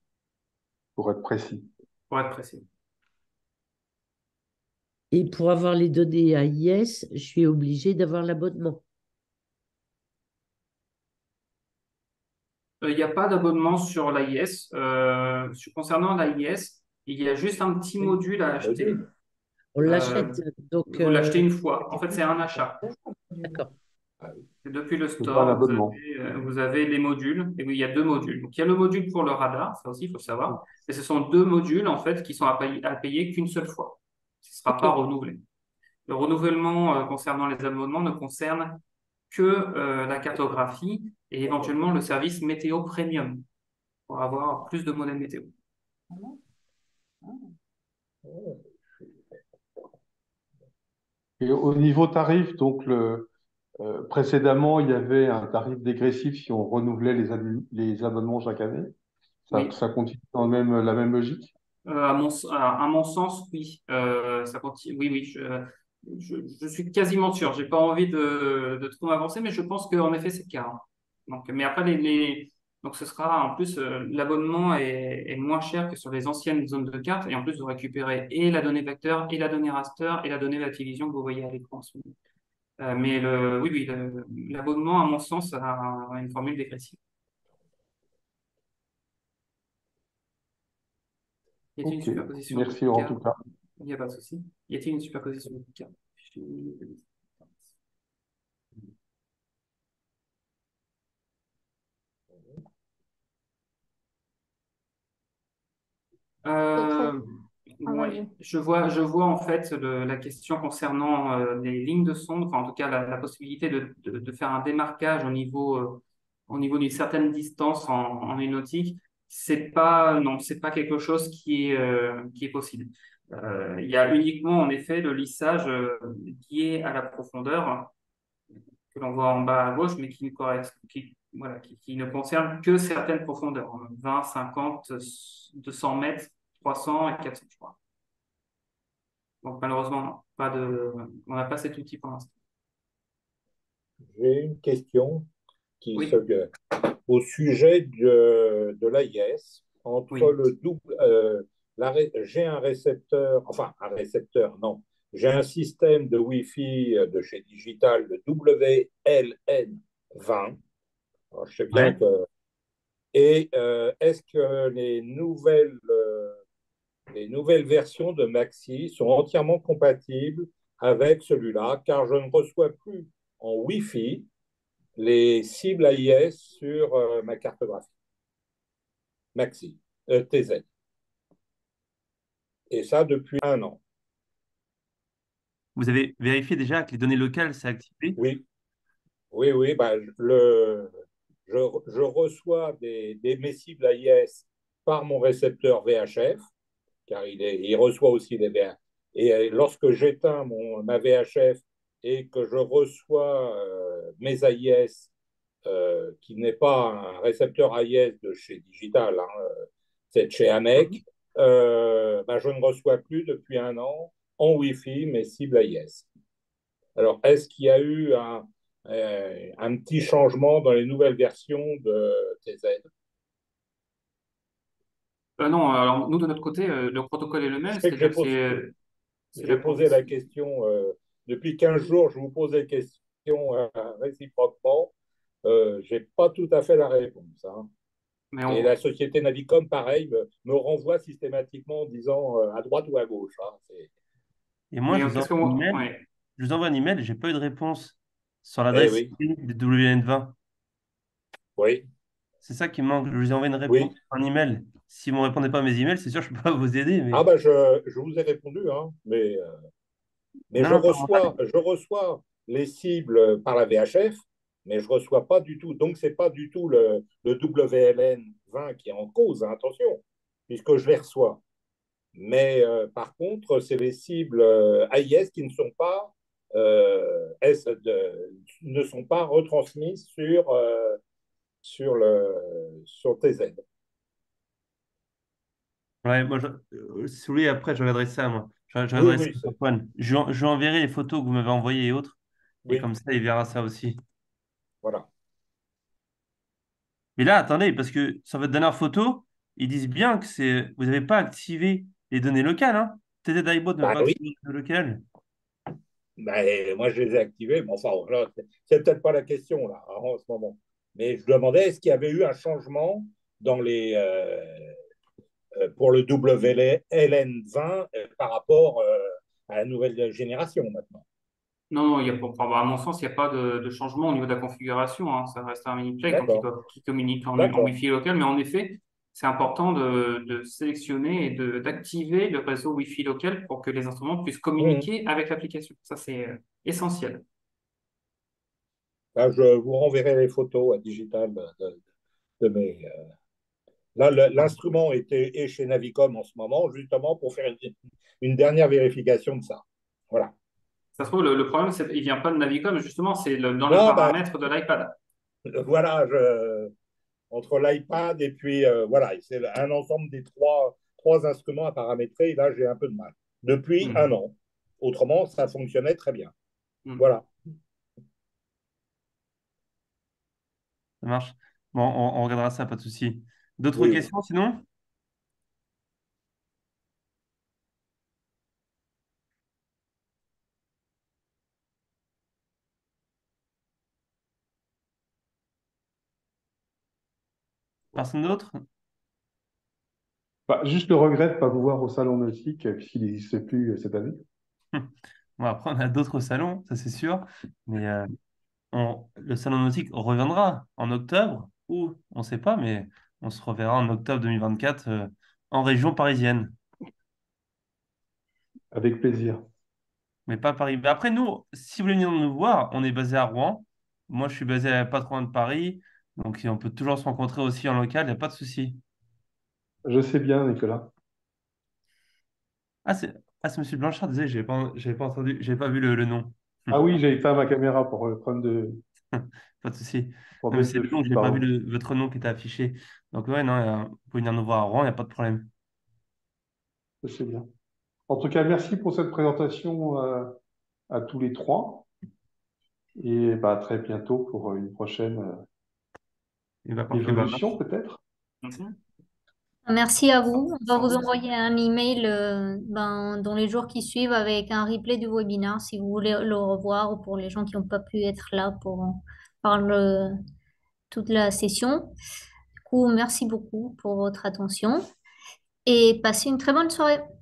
pour être précis. pour être précis. Et pour avoir les données à I S, je suis obligé d'avoir l'abonnement. Euh, Il n'y a pas d'abonnement sur l'A I S. Euh, sur- concernant l'A I S, il y a juste un petit module à acheter. On Euh, l'achète, donc vous l'achetez euh, une fois. En fait, c'est un achat. d'accord. Et depuis le C'est pas un store, vous abonnement. avez, euh, vous avez les modules. Et oui, il y a deux modules. Donc, il y a le module pour le radar, ça aussi, il faut le savoir. Et ce sont deux modules, en fait, qui sont à payer, à payer qu'une seule fois. Ce ne sera pas renouvelé. Le renouvellement euh, concernant les abonnements ne concerne que euh, la cartographie et éventuellement le service météo premium pour avoir plus de modèles météo. Et au niveau tarif, donc le, euh, précédemment, il y avait un tarif dégressif si on renouvelait les, adu- les abonnements chaque année. Ça, Oui. ça continue dans le même, la même logique? Euh, à mon, à, à mon sens, oui. Euh, ça continue. Oui, oui. Je, je, je suis quasiment sûr. J'ai pas envie de, de trop m'avancer, mais je pense qu'en effet, c'est le cas, hein. Donc, mais après, les, les, donc ce sera en plus, euh, l'abonnement est, est moins cher que sur les anciennes zones de carte. Et en plus, vous récupérez et la donnée vecteur, et la donnée raster, et la donnée d'Activision que vous voyez à l'écran en ce moment. Euh, mais le, oui, oui, le- l'abonnement, à mon sens, a une formule dégressive. Y a-t-il une Ok, superposition de merci en tout cartes? cas. Il n'y a pas de souci. Y a-t-il une superposition de cartes? D'autres... Euh, Ah, ouais, vas-y. je vois, je vois en fait le- la question concernant euh, les lignes de sonde, enfin en tout cas la, la possibilité de, de, de faire un démarquage au niveau, euh, au niveau d'une certaine distance en, en aéronautique. C'est pas, non, c'est pas quelque chose qui est, euh, qui est possible. Euh, il y a uniquement en effet le lissage euh, lié à la profondeur que l'on voit en bas à gauche, mais qui ne, correspond- qui, voilà, qui, qui ne concerne que certaines profondeurs, hein, vingt, cinquante, deux cents mètres, trois cents et quatre cents, je crois. Donc malheureusement, non, pas de, on n'a pas cet outil pour l'instant. J'ai une question qui se, Oui, au sujet de, de l'A I S. Entre oui, le double, euh, la ré- j'ai un récepteur, enfin un récepteur, non, j'ai un système de Wi-Fi de chez Digital, le W L N vingt. Alors, je sais bien Ouais. que. Et euh, est-ce que les nouvelles, euh, les nouvelles versions de Maxi sont entièrement compatibles avec celui-là, car je ne reçois plus en Wi-Fi les cibles A I S sur euh, ma cartographie Maxi, euh, T Z. Et ça depuis un an. Vous avez vérifié déjà que les données locales, c'est activé? Oui, oui, oui. Bah, le, je, je reçois des, des, mes cibles A I S par mon récepteur V H F, car il, est, il reçoit aussi des V H F. Et lorsque j'éteins mon, ma V H F et que je reçois euh, mes A I S, euh, qui n'est pas un récepteur A I S de chez Digital, hein, c'est de chez AMEC, euh, bah, je ne reçois plus depuis un an en Wi-Fi mes cibles A I S. Alors, est-ce qu'il y a eu un, euh, un petit changement dans les nouvelles versions de T Z? Euh, non, alors nous de notre côté, euh, le protocole est le Je même, sais que j'ai c'est-à-dire que posé, c'est c'est la j'ai posé la conversation. question euh, depuis quinze jours, je vous pose des questions euh, réciproquement. Euh, je n'ai pas tout à fait la réponse. Hein. Mais Et la on, société Navicom, pareil, me, me renvoie systématiquement en disant euh, à droite ou à gauche. Hein. C'est- Et moi, mais je euh, vous qu'est-ce envoie que un moi, email. ouais. Je vous envoie un email et j'ai pas eu de réponse sur Eh l'adresse oui, email de W N vingt. oui, C'est ça qui me manque. Je vous envoie une réponse, oui. un email. Si vous ne me répondez pas à mes emails, c'est sûr que je ne peux pas vous aider. Ah Mais ben je, je vous ai répondu, hein, mais, euh, mais non, je non, pas moi. reçois, je reçois les cibles par la V H F, mais je ne reçois pas du tout. Donc, ce n'est pas du tout le, le W L N vingt qui est en cause, hein, attention, puisque je les reçois. Mais euh, par contre, c'est les cibles euh, A I S qui ne sont pas, euh, S de, ne sont pas retransmises sur, euh, sur, le, sur T Z. Ouais, moi, je, euh, si vous voulez, après, je regarderai ça, moi. Je, je Oui, regarderai ça oui, à c'est- Antoine. Je, lui en- je lui enverrai les photos que vous m'avez envoyées et autres. Et oui, comme ça, il verra ça aussi. voilà. Mais là, attendez, parce que sur votre dernière photo, ils disent bien que c'est, vous n'avez pas activé les données locales, hein. T Z iBot n'a Bah pas oui, activé les données locales. bah, moi je les ai activés, mais enfin, voilà, c'est c'est peut-être pas la question là, hein, en ce moment. Mais je demandais est-ce qu'il y avait eu un changement dans les, euh, euh, pour le W L N vingt euh, par rapport euh, à la nouvelle génération maintenant. Non, non, il y a, pour, enfin, à mon sens, il n'y a pas de, de changement au niveau de la configuration, hein. Ça reste un mini-plug, donc il, D'accord, doit, qui communique en, en d'accord. Wi-Fi local. Mais en effet, c'est important de, de sélectionner et de, d'activer le réseau Wi-Fi local pour que les instruments puissent Mmh. communiquer avec l'application. Ça, c'est euh, essentiel. Là, je vous renverrai les photos à digital de, de, de mes. Euh, Là, le- l'instrument était, est chez Navicom en ce moment, justement pour faire une, une dernière vérification de ça. Voilà. Ça se trouve, le, le problème, c'est qu'il vient pas de Navicom, justement, c'est le- dans le Non, bah, paramètre de l'iPad. voilà, je, entre l'iPad et puis, euh, voilà, c'est un ensemble des trois, trois instruments à paramétrer. Et là, j'ai un peu de mal. Depuis un Mhm. an. Autrement, ça fonctionnait très bien. Mhm. Voilà. Ça marche. Bon, on, on regardera ça, pas de souci. D'autres Oui, oui. questions sinon? Personne d'autre? Bah, juste le regret de ne pas vous voir au salon nautique, euh, puisqu'il n'existe plus euh, cette année. Bon, après, on a d'autres salons, ça c'est sûr. Mais euh, on- le salon nautique reviendra en octobre, ou on ne sait pas, mais on se reverra en octobre deux mille vingt-quatre euh, en région parisienne, Avec plaisir. mais pas à Paris. Mais après, nous, si vous voulez venir nous voir, on est basé à Rouen. Moi, je suis basé à pas trop loin de Paris, donc on peut toujours se rencontrer aussi en local, il n'y a pas de souci. Je sais bien, Nicolas. Ah, c'est ah, c'est Monsieur Blanchard, désolé, je n'avais pas, j'avais pas entendu, j'avais pas vu le, le nom. Ah oui, j'ai éteint ma caméra pour le problème de, Pas de souci. Non, mais problème c'est de le nom, je flux, n'ai pas vu pardon. le- votre nom qui était affiché. Donc, ouais, non, euh, vous pouvez venir nous voir à Rouen, il n'y a pas de problème. Je sais bien. En tout cas, merci pour cette présentation euh, à tous les trois. Et bah, à très bientôt pour une prochaine euh, Et bah, parfait. Bah, évolution, merci. peut-être. Mhm. Merci à vous. On va vous envoyer un email euh, ben, dans les jours qui suivent avec un replay du webinaire si vous voulez le revoir ou pour les gens qui n'ont pas pu être là pour par le- toute la session. Du coup, merci beaucoup pour votre attention et passez une très bonne soirée.